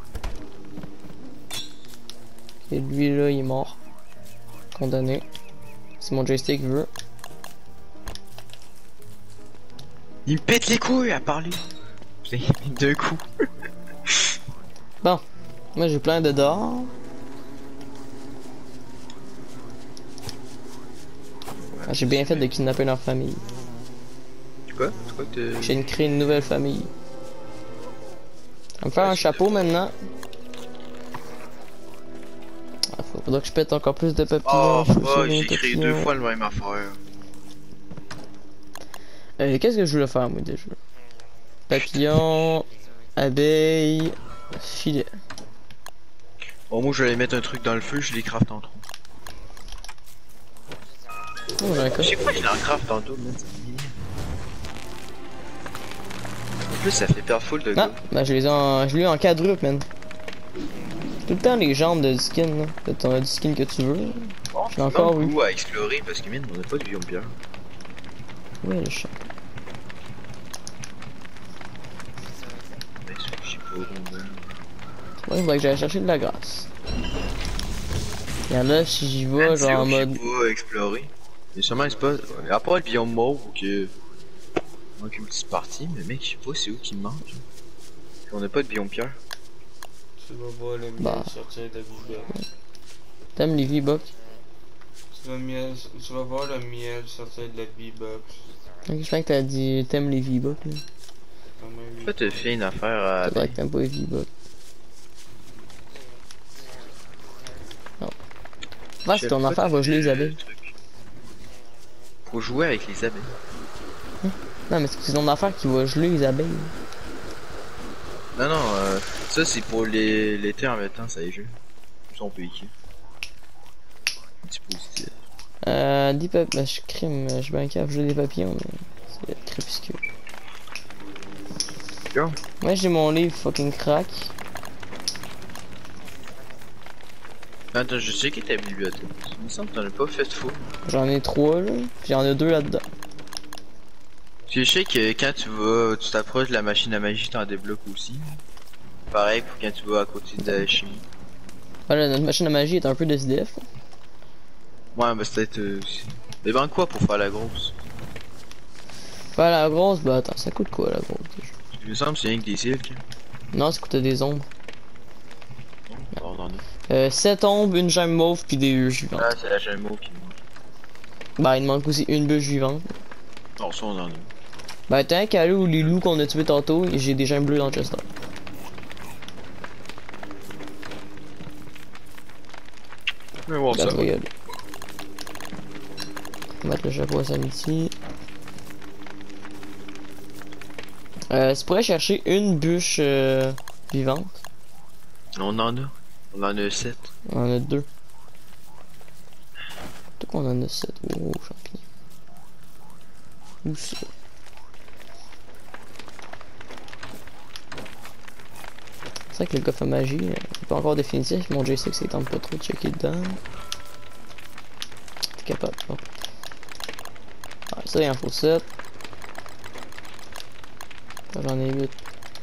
Et lui là, il est mort. Condamné. Si mon joystick veut. Il me pète les couilles à parler. J'ai mis deux coups. Bon. Moi j'ai plein de d'or. Ah, j'ai bien fait de kidnapper leur famille. Quoi? C'est quoi que t'es- J'ai créé une nouvelle famille. On va me faire un chapeau maintenant. Ah, faudra que je pète encore plus de papillons. Oh, Faut oh sauver j'ai les créé papillons. deux fois le même affaire. Euh, Qu'est-ce que je voulais faire moi déjà? Papillon, abeille, filet. Bon, moi je vais aller mettre un truc dans le feu, je les craft en trop. Oh, j'ai un Je cas. sais pas, il en craft tantôt, man. ça me dit. En plus, ça fait perdre full de Non, gars. bah je les ai en, je l'ai eu en quadruple, man. J'ai tout le temps les jambes de skin, là. De ton du skin que tu veux. Bon, J'ai encore eu. eu à explorer parce que mine, on a pas de biome pierre. Ouais, le chat. Mais je sais pas où on va. Ouais, il faudrait que j'aille chercher de la grâce. Y'en a si j'y vais, Man, genre c'est en où mode. que j'ai pas explorer. Il y a sûrement un spot. À part le biome mauve, que. Il manque une petite partie, mais mec, je sais pas c'est où qui me manque. Puis on a pas de biome pierre. Tu vas voir le miel Bah. sortir de la V-Box. T'aimes les V-Bucks? Tu vas, miel... tu vas voir le miel sortir de la V-Box. Ok, je crois que t'as dit t'aimes les V-Bucks, là. Quand même, Pourquoi t'as fait une affaire à. C'est vrai que t'aimes pas les V-Bucks. Non. Va, c'est ton affaire, va geler les abeilles. Faut jouer avec les abeilles. Non, mais c'est ton affaire qui va geler les abeilles. Non, non, euh, ça c'est pour les l'été en même temps, ça les jeux. Ça on peut écrire. Un petit positif. Euh, des papillons. Bah, je crime, je suis bien capable, geler des papillons, mais c'est crépuscule. Go. Moi, j'ai mon livre fucking crack. Attends, je sais qui ta bibliothèque. Il me semble que t'en as pas fait de faux. J'en ai trois, là. J'en ai deux là-dedans. Parce que je sais que quand tu vas, tu t'approches de la machine à magie, t'en débloques aussi. Pareil pour quand tu vas à côté de la chimie. Voilà, notre machine à magie est un peu de S D F. Ouais, bah c'est peut-être euh, aussi. Mais ben quoi pour faire la grosse? Faire la grosse, bah attends, ça coûte quoi la grosse déjà? Il me semble que c'est rien que des silks. Non, ça coûtait des ombres. Non, non, non. Euh, sept ombres, une gemme mauve, puis des bûches vivantes. Ah, c'est la gemme mot qui me manque. Bah, il me manque aussi une bûche vivante. Non, ça on en a. Bah, tant qu'à aller où les loups qu'on a tués tantôt, j'ai des gemmes bleues dans le chester. Mais bon, Bah, ça tu va. vas y aller. On va mettre le chapeau à Samiti. Euh, tu pourrais chercher une bûche euh, vivante. On en a. On en a sept. On en a deux. Peut-être qu'on en a sept. Oh, champignon. Où ça? C'est vrai que le coffre à magie, euh, il est pas encore définitif. Mon joystick, ça tente pas trop de checker dedans. T'es capable. Bon. Ouais, ça, il en faut sept. J'en ai huit.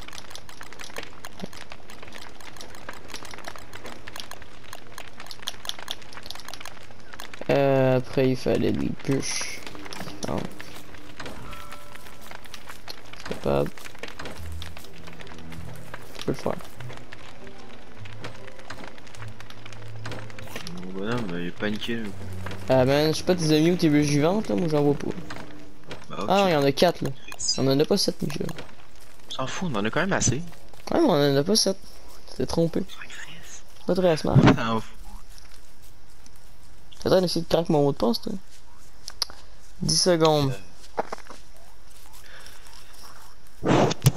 Euh, après, il fallait des bûches. Non. Capable. peux le faire. Mon bonhomme, il est paniqué là. Ah man, je sais pas, tes amis ou tes bulles vivantes là, moi j'en vois pas. Bah, ok. Ah non, il y en a quatre là. On en a pas sept, Michel. On s'en fout, on en a quand même assez. Ouais, mais on en a pas sept. T'es trompé. Pas très smart. On s'en fout. T'es en train d'essayer de craquer mon mot de passe, toi. dix secondes. Tu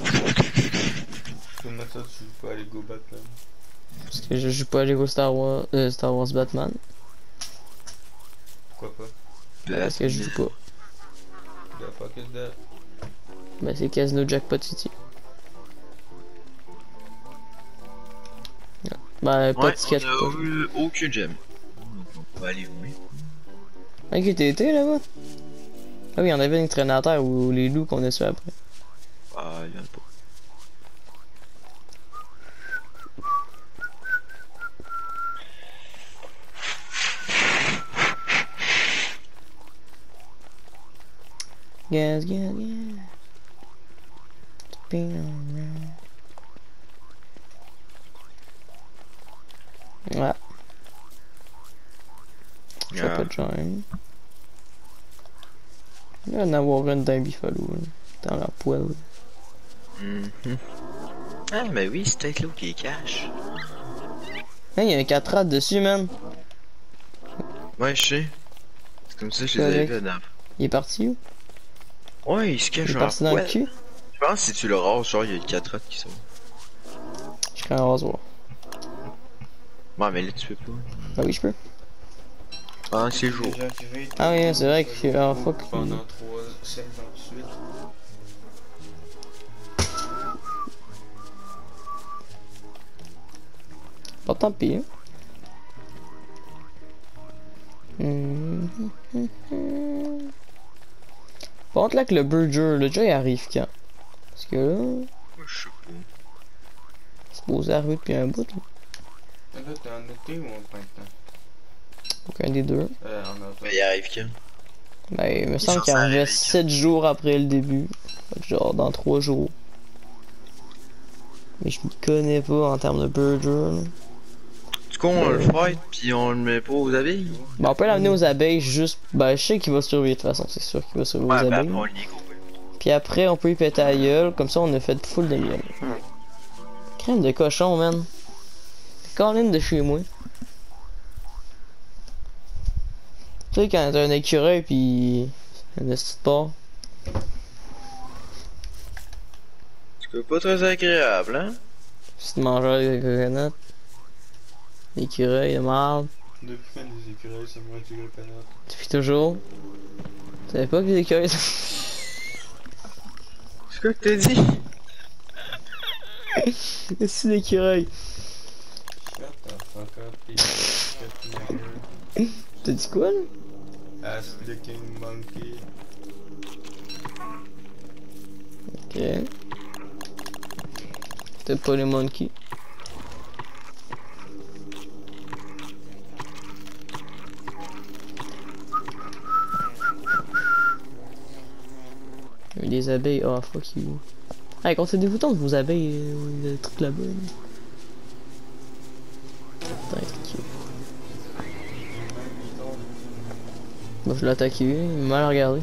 peux mettre ça, tu peux aller go Batman. Parce que je joue pas à Lego Star Wars, euh, Star Wars Batman. Pourquoi pas? Parce que je joue pas. The fuck is that? Ben c'est Casino Jackpot City. Ben pas Ouais, de sketch. on a eu aucune gemme. On va aller où? Ok, t'es été là-bas? Ah oui, on avait une traîne à terre ou les loups qu'on a su après. Ah, il y en a pas. Gas, gas, gas. Spin around. Ouais. Je sais Ah. pas de join. Il va en avoir une d'un Buffalo, là. Dans la poêle. Mhm. Ah, mais oui, c'est peut-être là qui est cash. Hey, il y a un quatre rats dessus, man. Ouais, je sais. C'est comme ça que je les avais Correct. vus là. Il est parti où? Ouais, il se cache Il est dans parti la dans le poêle. cul? Je pense que si tu le rases, genre, il y a quatre rates qui sont. Je crée un rasoir. Ouais, mais là, tu peux pas. Ah oui, je peux. Ah, c'est jour. Déjà activé. Ah oui, c'est vrai que- ah, fuck. Pendant trois cinquante-huit. Pas tant pis, hein. Hum, hum, hum, hum. Par contre, là, que le Burger, le jeu, il arrive quand? Parce que là, Moi, je sais pas. c'est supposé arriver depuis un bout, là. Là, t'es en été ou en printemps? Aucun des deux. Euh, en automne. Mais il arrive quand? Ben, il me Il semble est qu'il censé arrivait arriver sept jours après le début. Fait que genre, dans trois jours. Mais je me connais pas en termes de Burger, là. Du coup, on le fight, pis on le met pas aux abeilles? Ben, on peut l'amener aux abeilles juste. Ben, je sais qu'il va survivre de toute façon, c'est sûr qu'il va survivre aux Ouais, ben abeilles. après, on le nique au pire. Puis après, on peut y péter la gueule, comme ça on a fait full de miel. Crème de cochon, man. Colline de chez moi. Tu sais, quand t'as un écureuil pis un petit porc. C'est pas très agréable, hein? Petit mangeur de coconut. L'écureuil de marde. Depuis quand les écureuils se mangent du coconut? Depuis toujours. Tu savais pas que les écureuils. C'est quoi que t'as dit? C'est l'écureuil. Shut the fuck up, you fucking nigger. T'as dit quoi là? Ass licking monkey. Ok. C'était pas les monkeys. Il y a des abeilles. Oh fuck you. Hey, quand c'est dégoûtant de vos abeilles, euh, le truc là-bas. Là. Putain, c'est cute. Bon, je l'ai attaqué, il m'a mal regardé.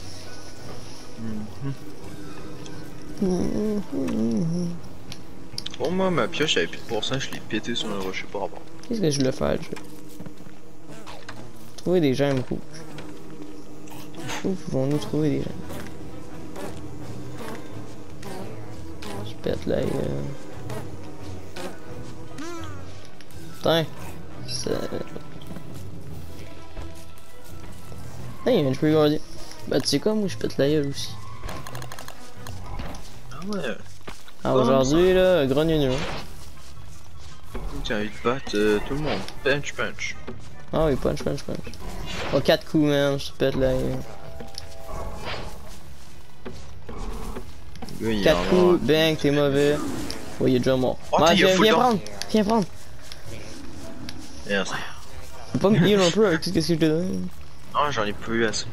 Bon, moi, ma pioche avait plus de pourcent, je l'ai pété sur un rocher par rapport. Qu'est-ce que je voulais faire, le jeu? Trouver des gemmes rouges. Où pouvons-nous trouver des gemmes? Je pète là. Euh... Putain. Ça... Hey, je peux regarder. Bah, tu sais quoi, moi je pète la gueule aussi. Ah ouais. Ah, Bon, aujourd'hui, là, gros nuno. J'ai envie de battre euh, tout le monde. Punch, punch. Ah oui, punch, punch, punch. Oh, quatre coups, man, je te pète la gueule. Le gars, il est quatre en coups, mort. bang, t'es mauvais. Oh, il est déjà mort. Oh, Ouais, t'es- il a viens, full viens d'or. prendre, viens prendre. Merci. Faut pas me heal un peu avec tout ce que je te donne. Non, j'en ai pas eu assez.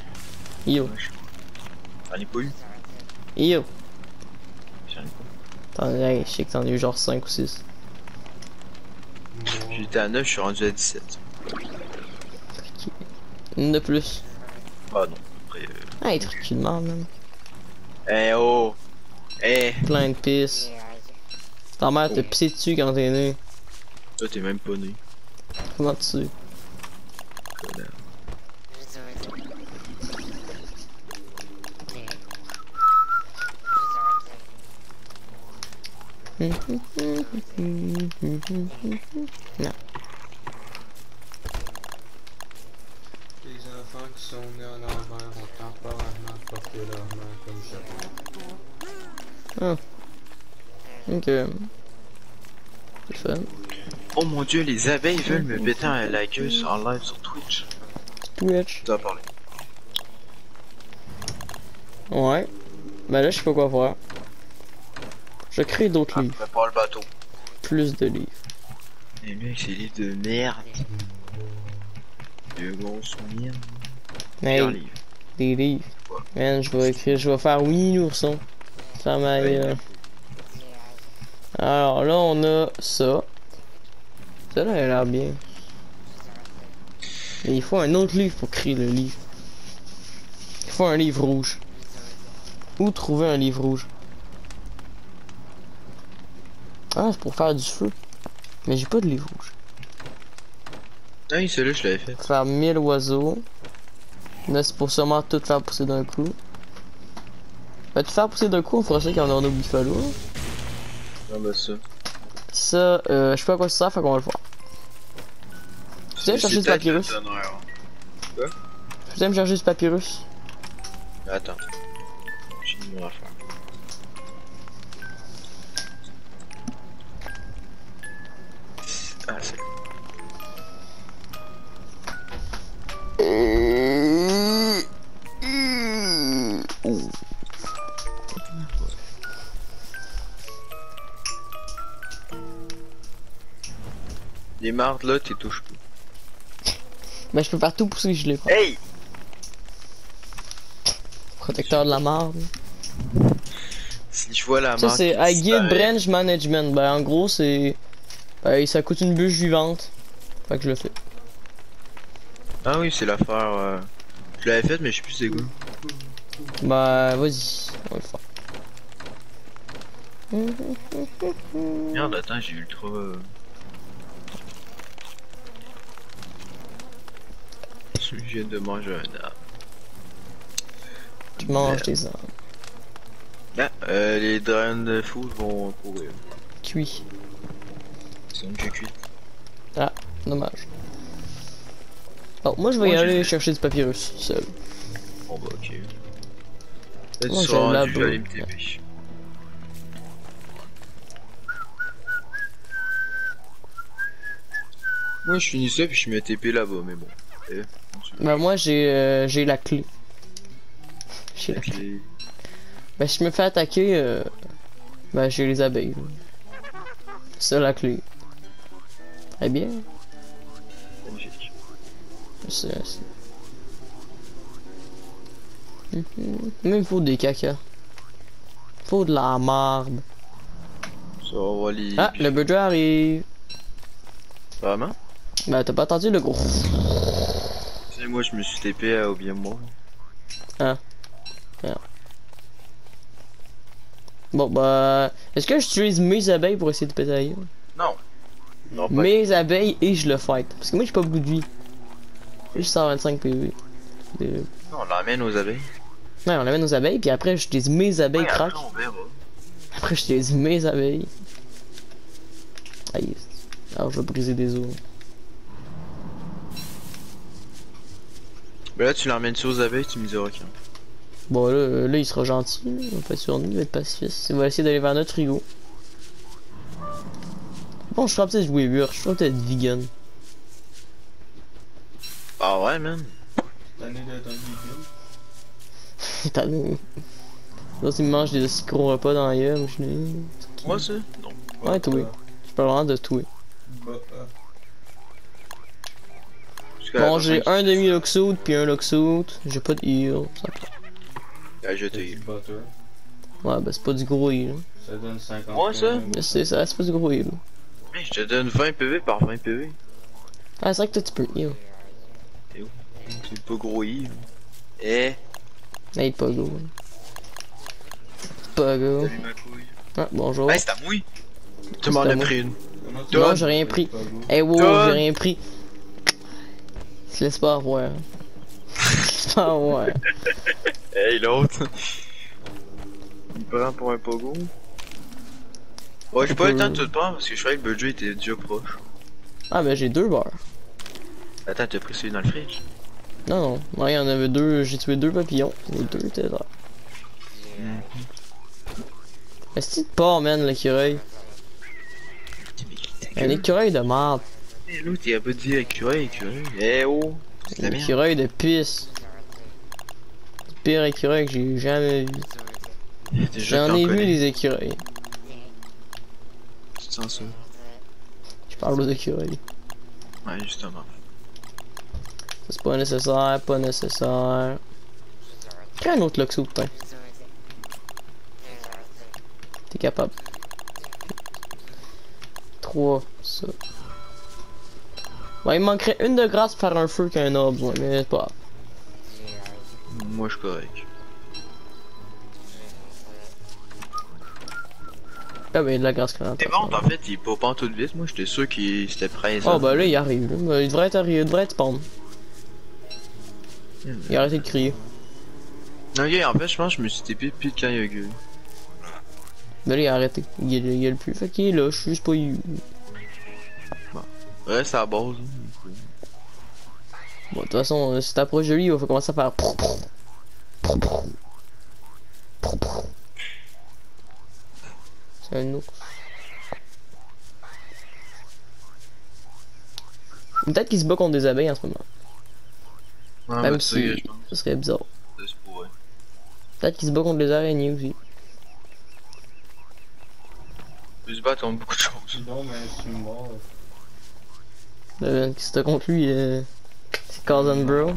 Yo, J'en ai pas eu. yo. J'en ai pas. T'en hey, je sais que t'en as eu genre cinq ou six. J'étais à neuf, je suis rendu à dix-sept. Une de plus. Ah non, après... Euh... Hey, tranquillement, man. Eh oh! Eh! Plein de pisse. Ta mère t'a Oh. pissé dessus quand t'es né. Toi, t'es même pas né. Comment tu sais? Connard. Non. Les enfants qui sont nés en envers ont temporairement porté leur main comme chapeau. Ah. Ok. C'est fun. Oh mon dieu, les abeilles veulent me péter à la gueule en live sur Twitch. Twitch. Tu vas parler. Ouais. Ben là, je sais pas quoi faire. Je crée d'autres Ah, livres. prépare le bateau. Plus de livres. Les mecs, c'est livres de merde. De grosses merde. Hey, Pire livre. des livres. Man, je vais écrire, je vais faire oui l'ourson. Ça m'a. Ouais. euh, Alors là, on a ça. Ça là, elle a l'air bien. Mais il faut un autre livre pour créer le livre. Il faut un livre rouge. Où trouver un livre rouge? Ah, c'est pour faire du feu. Mais j'ai pas de livre rouge. Ah oui, celui-là, je l'avais fait. Pour faire mille oiseaux. Là, c'est pour sûrement tout faire pousser d'un coup. Bah, tout faire pousser d'un coup, on fera ça quand on aura nos buffalo. Ah bah ça. Ça, euh, je sais pas à quoi ça sert, fait qu'on va le faire. Tu sais, chercher du peut-être le papyrus. tonnerre. Tu sais me chercher du papyrus. Attends. J'ai une autre affaire. Ah, c'est là. Les mardes là, t'y touches pas. Ben, je peux partout pousser, je les prends. Hey! Protecteur de la marde. Si je vois la Ça, marde. c'est qui I Guide disparaît- Branch Management. Ben, en gros, c'est. Ben, ça coûte une bûche vivante. Fait que je le fais. Ah oui, c'est l'affaire. Euh... Je l'avais faite, mais je sais plus c'est quoi. Ben, vas-y, on va le faire. Merde, attends, j'ai ultra. Euh... Je viens de manger un arbre. Tu manges tes arbres. Ah, euh, les drains de food vont courir. Cuit. Ils sont déjà cuits. Ah, dommage. Bon, moi, je vais Moi, y j'ai aller fait. chercher du papyrus, seul. Bon bah ok. Là, Moi, tu j'ai seras le rendu, je labo. vais aller me T P. Moi je finis ça puis je mets T P là-bas, mais bon. Eh, Ben, moi, j'ai euh, j'ai la clé. J'ai la clé. clé. Ben, si je me fais attaquer, euh... ben, j'ai les abeilles. C'est ça la clé. Très bien. Magnifique. C'est. c'est- Mhm. Même il faut des caca. Faut de la marde. Ça on va les. Ah, le budget arrive. Vraiment? Ben, t'as pas attendu le gros. Tu sais, moi je me suis T P à Obium moi. Bon, bah. Est-ce que j'utilise mes abeilles pour essayer de péter la gueule? Non. Non, pas. Mes abeilles et je le fight. Parce que moi j'ai pas beaucoup de vie. J'ai juste cent vingt-cinq P V. De- Non, on l'emmène aux abeilles. Ouais, on amène nos abeilles, puis après j'utilise mes abeilles Ouais, crack. après, on verra. Après j'utilise mes abeilles. Aïe. Alors je vais briser des os. Ben là, tu l'emmènes sur aux abeilles, tu me diras quand. Bon là, euh, là il sera gentil, là. Il va pas être sur nous, il va être pacifiste. Il va essayer d'aller vers notre frigo. Bon, je ferai peut-être jouer burch, je ferai peut-être vegan. Ah ouais, man. L'année d'être un vegan. T'as nous. Là, il me mange des aussi gros repas dans la gueule, je l'ai. Moi, ça? Non. Ouais, toi. Je parle vraiment de toi. Bah, euh, Jusqu'à la Bon, j'ai prochaine. un demi-loxoot puis un loxoot. J'ai pas de heal. Ça Ah, je te du butter. Ouais, bah c'est pas du gros heal. Ça donne cinquante. Ouais, ça? Mais c'est ça, c'est pas du gros heal. Hey, je te donne vingt P V par vingt P V. Ah, c'est vrai que toi tu peux heal. C'est pas gros heal. Eh, Hey, pas go. Pas go. salut ma couille. Ah, bonjour. Hey, c'est à moi. Tu m'en C'est à as moi. pris une. Comment tu Non, Donne. j'ai rien pris. Pas beau. Hey, wow, Donne. j'ai rien pris. Je laisse pas avoir. Je laisse pas avoir. Hey, l'autre. Il prend pour un pogo. Ouais, j'ai pas eu le temps de tout le prendre parce que je croyais que le budget était déjà proche. Ah, ben j'ai deux barres. Attends, t'as pris celui dans le fridge? Non, non. Ouais, il y en avait deux. J'ai tué deux papillons. Les deux étaient là. Est-ce que tu pars, man, l'écureuil? Un écureuil de merde. Eh, l'autre, il a pas dit écureuil, écureuil. Eh oh, c'est de la Un merde. écureuil de pisse. Le pire écureuil que j'ai jamais vu. Déjà, J'en t'en ai vu connais. des écureuils. Tu te sens ça? Je parle aux écureuils. Ouais, justement. Ça, c'est pas nécessaire, pas nécessaire. Crée un autre Luxo, putain. T'es capable. trois, ça. Ouais, il me manquerait une de grâce pour faire un feu qu'un a besoin, mais c'est pas grave. Moi, je suis correct. Ah ben, de la grâce qu'on a. T'es bon, en fait, il est pas pas tout vite. Moi, j'étais sûr qu'il s'était prêt. Oh ben là, il arrive. Là. Il devrait être arrivé, il devrait être spawn. Il a arrêté de crier. Ok, en fait, je pense que je me suis tapé depuis quand il a gueulé. Ben là, il a arrêté. Il, il, il a le plus. Fait qu'il est là, je suis juste pas eu. Reste à la base. Hein. Bon, de toute façon, euh, si t'approches de lui, il va commencer à faire. C'est un ours. Peut-être qu'il se bat contre des abeilles en ce moment. Ouais, Même bah, c'est ça que si je pense. ce serait bizarre. Ça se pourrait. Peut-être qu'il se bat contre des araignées aussi. Il se bat contre beaucoup de choses. Non, mais je suis mort. Euh, qui se bat contre lui, euh, c'est Cousin Bro.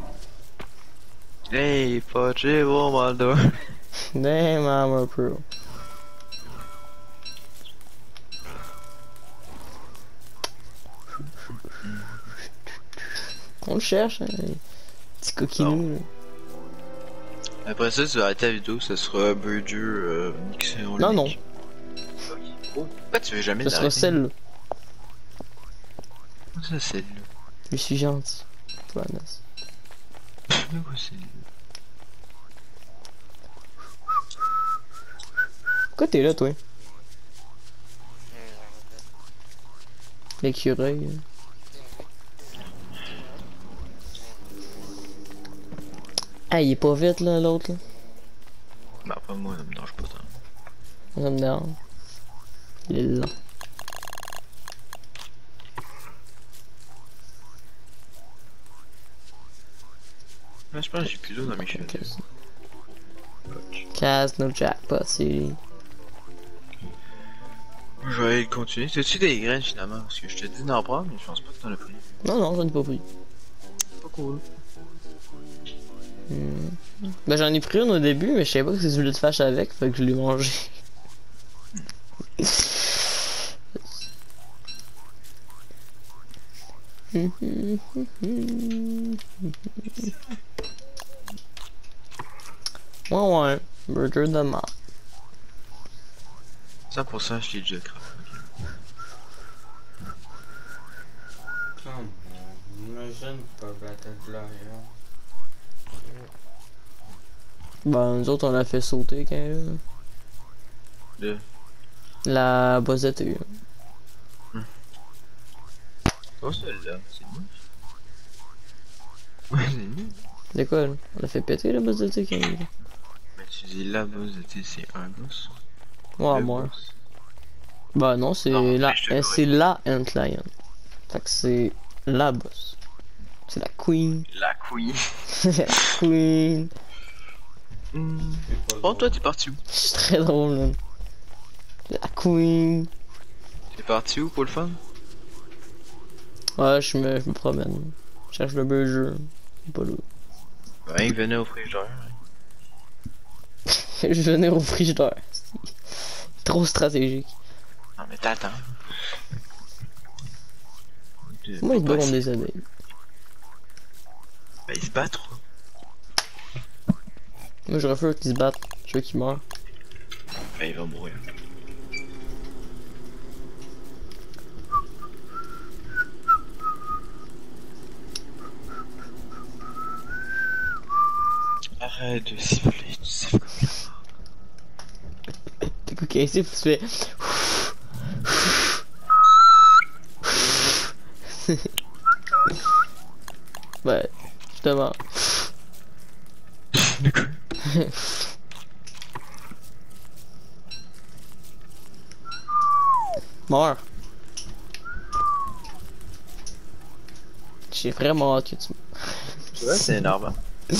Hey, pas j'ai bon mal de. Damn, I'm a pro. On le cherche, hein. Petit coquinou. là. Après ça, tu vas arrêter la vidéo, ça sera un burger euh, mixé en Non, non. ligne. Oh, pourquoi tu veux jamais Ce sera l'arrêter? celle-là. Ça, celle-là. Je suis gentil. Toi, Nas. Mais quoi, celle-là? Pourquoi t'es là, toi? L'écureuil. hein. Ah, il est pas vite, là, l'autre, là. Bah, pas moi, ça me dérange pas tant. Ça me dérange. Il est lent. Mais je pense que j'ai plus d'eau dans mes cheveux. Casse no jackpot, c'est. Je vais continuer. T'as-tu des graines finalement? Parce que je te dis d'en prendre, mais je pense pas que t'en as pris. Non, non, j'en ai pas pris. Pas cool. Hmm. Ben, j'en ai pris une au début, mais je savais pas que c'est du lait de fâche avec, fait que je l'ai mangé. Ouais, ouais, burger de marde. cent pour cent, je l'ai déjà craqué. Come on, imagine pas battre de l'arrière. Ben, nous autres, on l'a fait sauter quand même. De. La bosette. Oh, celle-là, c'est moi. Ouais, c'est moi. De quoi, là? On l'a fait péter la bosette quand même. Mais tu dis la boss de T, c'est un boss. Ouais, Le moi. boss. Bah non, c'est Non, la, mais je te euh, corrige. c'est la Ant-Lion. Fait que c'est la boss. C'est la queen. La queen. la queen. Hmm. C'est pas Bon, drôle. toi, t'es parti où? C'est très drôle, man. La queen. T'es parti où pour le fun? Ouais, je me, je me promène. Je cherche le burger. Il est pas là. Ben, venez au frigidaire. Je venais au frigidaire. Trop stratégique. Non, mais t'attends. De- Moi, il faut te bat pas contre se- des abeilles. Ben, ils se battent, quoi. Moi, je refuse qu'ils se battent. Je veux qu'ils meurent. Ben, il va mourir. Arrête de siffler, tu siffles comme T'es coup qu'un siffle, tu fais. Ouais, justement. De quoi? Meurs. J'ai vraiment hâte que tu. Tu vois, c'est énervant.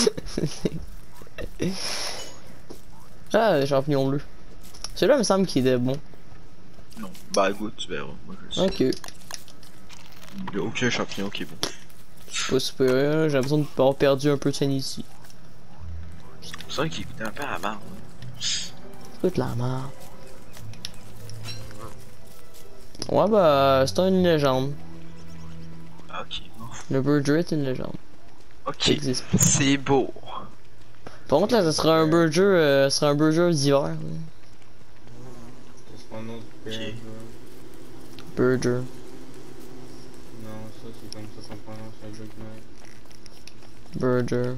Ah, les champignons bleus. Celui-là, il me semble qu'il était bon. Non. Bah, goûte, tu verras. Moi, je sais. Ok. Il y a aucun champignon qui est bon. Pas super, hein, j'ai l'impression d'avoir perdu un peu de sanity. C'est pour ça qu'il goûtait un peu à la marde. C'est de la merde. Ouais, bah, c'est une légende. Ah, ok. Bon. Le burger est une légende. Ça Ok. existe pas. C'est beau. Par contre, là, ça sera un burger, euh, ça sera un burger d'hiver. là. C'est pas un autre burger. Burger. Non, ça c'est comme ça qu'on prononce le Big Mac. Burger.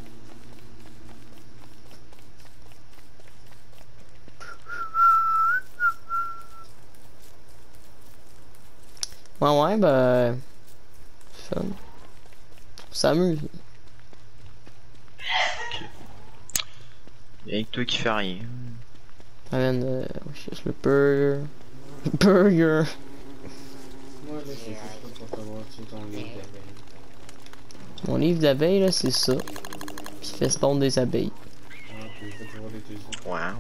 Ouais, ouais, bah. Fun. On s'amuse. Y'a que toi qui fais rien. Amène euh, juste le burger. Burger. Moi là c'est juste là pour savoir si ton livre d'abeilles. Mon livre d'abeilles, là, c'est ça. Puis il fait spawn des abeilles. Ah, puis il faut toujours des tissus. Wow.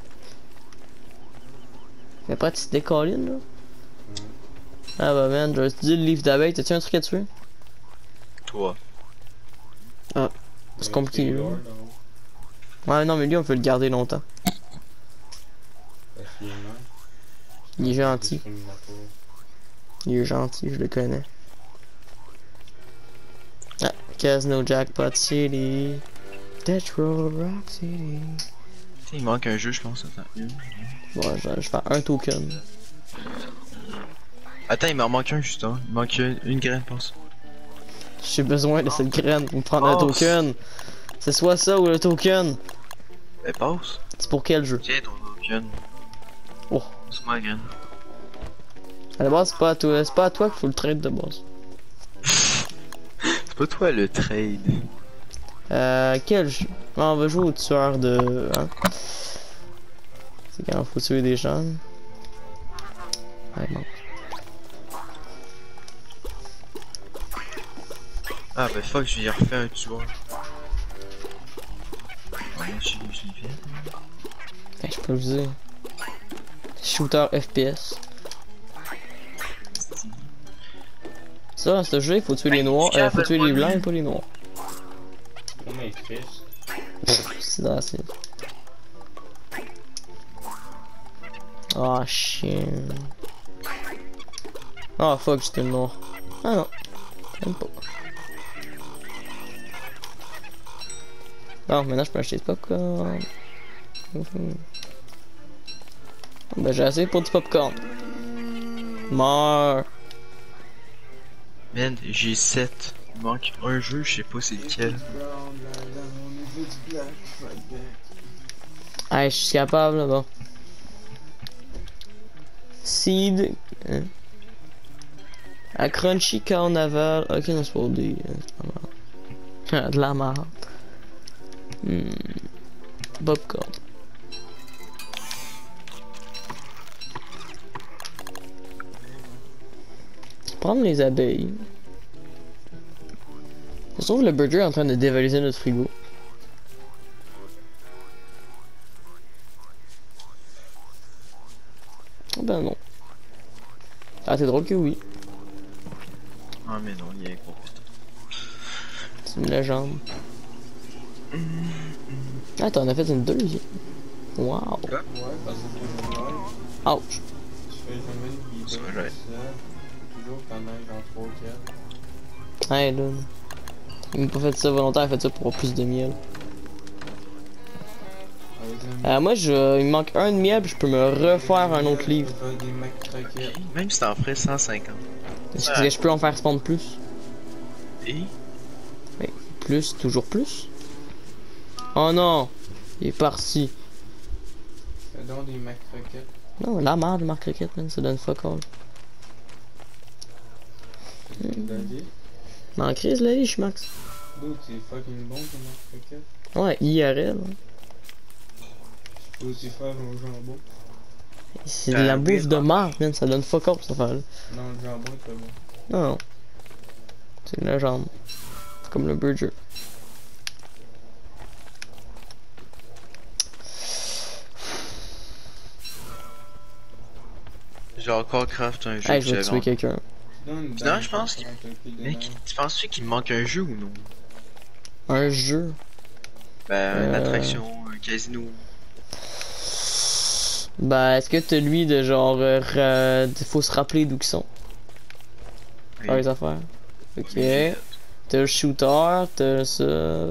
Mais après, tu te décollines, là. Ouais. Ah bah, man, je vais étudier le livre d'abeilles. T'as-tu un truc à tuer? Toi. C'est compliqué, Le là. Lord, là-haut, Ouais, non, mais lui, on peut le garder longtemps. parce qu'il est mort. Il est gentil. Discriminatoire. Il est gentil, je le connais. Ah, Casino Jackpot City. Detroit Rock City. T'sais, il manque un jeu, je pense. Attends. Une. Ouais, je, je fais un token. Attends, il m'en manque un, justement. Il manque une, une graine, pense. J'ai besoin de cette graine pour prendre un Oh, token. C'est soit ça ou le token. Elle passe. C'est pour quel jeu? Tiens, ton token. Oh. C'est moi la graine. À la base, c'est pas à toi, c'est pas à toi qu'il faut le trade de base. C'est pas toi le trade. Euh, quel jeu? Ah, on va jouer au tueur de. Hein? C'est quand il faut tuer des gens. Ouais, bon. Ah, bah fuck, je vais y refaire un tueur. Ouais, je je l'ai fait. Ben, je peux vous dire. Shooter F P S. Ça, dans ce jeu, il faut tuer les noirs, euh, faut tuer les blancs et pas les noirs. Oh mais Chris. C'est dans la cible. Ah, chien. Ah, fuck, j'étais le noir. Ah non. Même pas. Non, maintenant je peux acheter du popcorn. Mhm. Ben, j'ai assez pour du popcorn. Meurs. Man, j'ai sept. Il manque un jeu, je sais pas c'est lequel. Hey, je suis capable là-bas. Seed. Hein? À Crunchy Carnaval. Ok, non, c'est pas des. C'est pas mal. De la merde. Hmm. Popcorn. Prendre les abeilles. Ça se trouve, le burger est en train de dévaliser notre frigo. Oh ben non. Ah, c'est drôle que oui. Ah, mais non, il est incompétent. C'est une légende. Ah, t'en as fait une deuxième. Wow. Ouais, parce que c'est ouais. Ouch. Tu fais jamais de vidéo. Ça va, ouais. Toujours quand même genre trois quatre. Hey, là. Il m'a pas fait ça volontaire, il a fait ça pour avoir plus de miel. Avec un Euh, moi, je, il me manque un de miel, puis je peux me refaire un autre livre. Faire des mecs croquettes. Même si t'en ferais cent cinquante. Est-ce que je peux en faire spawn plus? Et Plus, toujours plus? Oh non! Il est parti. Fais donc des mecs croquettes. Non, la merde, Marc Rocket, man, ça donne fuck all. David. Mais en crise, là, je suis max. D'où c'est fucking bon tes mecs croquettes. Ouais, I R L. hein. Tu peux aussi faire un jambon. C'est de Euh, la oui, bouffe de ah. merde, man, ça donne fuck all, cette affaire-là. Non, le jambon est pas bon. Non, non. C'est une légende. C'est comme le burger. j'ai encore craft un jeu Hey, que je vais j'avais tuer en- quelqu'un. Non, Non, je pense qu'il- Mec, tu penses-tu qu'il me manque un jeu ou non? Un jeu. Ben, une Euh. attraction, un casino. Bah, est-ce que t'as lui de genre. Euh, ra- faut se rappeler d'où qu'ils sont? Faire les affaires. Ok. T'as le shooter, t'as ça.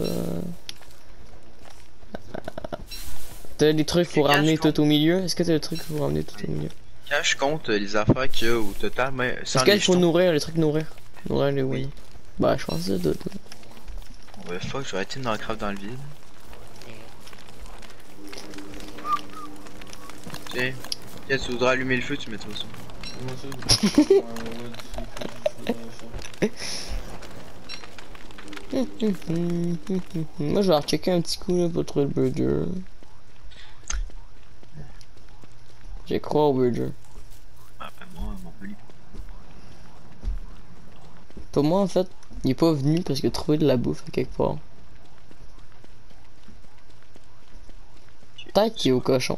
T'as les trucs pour Quand ramener je compte- tout au milieu? Est-ce que t'as le truc pour ramener tout au milieu? Quand je compte euh, les affaires qu'il y a au total, mais sans Est-ce les qu'il faut jetons. nourrir, les trucs nourrir? Nourrir les Oui. wins. Bah, je pense que c'est d'autres. Ouais, fuck, je vais arrêter de Minecraft dans le vide. Tiens, tiens, tu voudrais allumer le feu, tu mettras ça. Comment ça? Ouais, ouais, du Moi, je vais rechecker un petit coup là pour trouver le burger. J'ai crois au burger. Ah, ben moi, mon poli. Pour moi, en fait, il est pas venu parce qu'il a trouvé de la bouffe à quelque part. Peut-être qu'il est au cochon.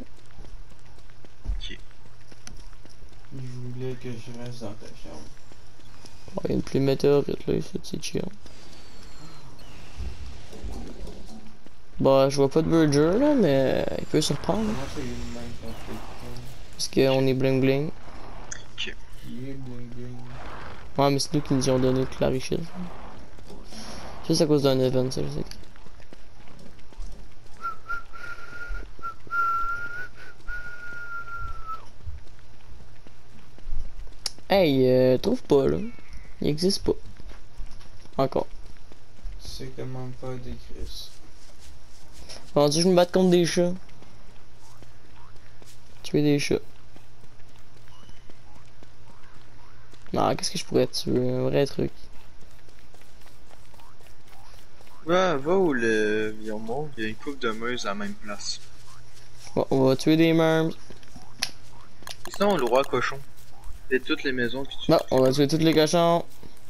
Il voulait que je reste dans ta chambre. Oh, il y a une pluie météorite là, ici, c'est chill. Bah, je vois pas de burger là, mais il peut surprendre. Comment ça, il y a une main quand t'es Parce qu'on est bling bling. Il est bling bling. Ouais, mais c'est nous qui nous ont donné toute la richesse. Juste à cause d'un event, ça, je sais. Hey, euh, trouve pas là. Il existe pas. Encore. Tu sais comment me faire des crises. Bon, tu je me batte contre des chats. Tuer des chats. Non, qu'est-ce que je pourrais tuer? Un vrai truc. Ouais, va où le Vion il y a une coupe de meuses à la même place. Bon, on va tuer des merms. Sinon, le roi cochon. C'est toutes les maisons que tu Non, on va tuer tous les cochons.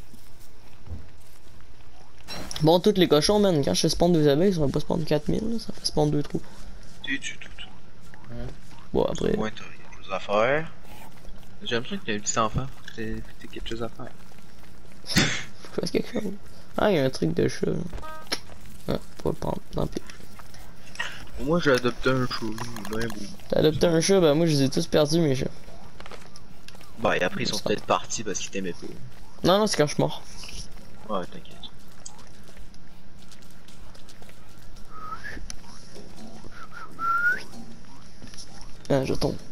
Bon, tous les cochons, man, quand je spawn deux abeilles, ça va pas spawn quatre mille, là, ça fait spawn deux trous. tu tues tout. Hein? Bon, après. Au moins, t'as quelque chose à faire. J'ai l'impression que t'es un petit enfant. T'as t'as quelque chose à faire. Faut que je fasse quelque chose. Ah, il y a un truc de chat. là. Ah, pas le prendre, tant pis. Moi, j'ai adopté un chat, il est bien beau. T'as adopté un chat, ben moi je les ai tous perdus, mes chats. Bah, et après, ils sont peut-être partis parce qu'ils t'aimaient pas. Non, non, c'est quand je suis mort. Ouais, t'inquiète. Ah, je tombe.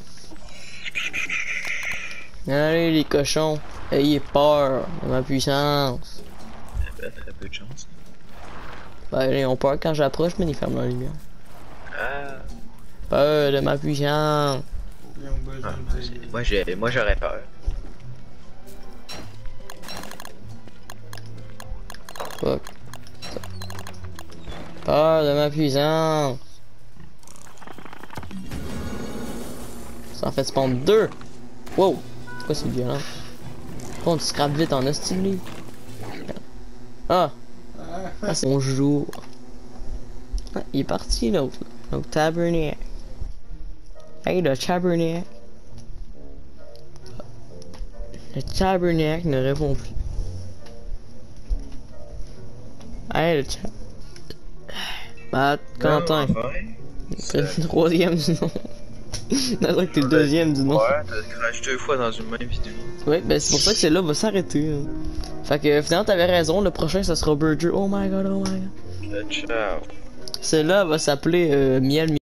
Allez, les cochons, ayez peur de ma puissance. Très, très peu de chance. Ben, ils ont peur quand j'approche, mais ils ferment la lumière. Ah, Peur de ma puissance. Ils ont besoin ah, de c'est- dire. moi, j'ai, moi, j'aurais peur. Fuck. Peur de ma puissance. Ça en fait spawn deux. Wow. Pourquoi c'est violent? Pourquoi on te scrape vite en hostile? Ah. Ah, c'est mon jour. Ah, il est parti l'autre. L'autre tabernacle. Hey, le tabernacle. Le tabernacle ne répond plus. Hey, le tabernacle. Bah, Quentin. Ouais, C'est le troisième du nom. Non, c'est que t'es le deuxième du nom. Ouais, t'as crash deux fois dans une même vidéo. Ouais, ben c'est pour ça que c'est là va s'arrêter. Hein. Fait que finalement t'avais raison, le prochain ça sera Burger. Oh my god, oh my god. Ciao. Celle-là va s'appeler euh, Miel Miel.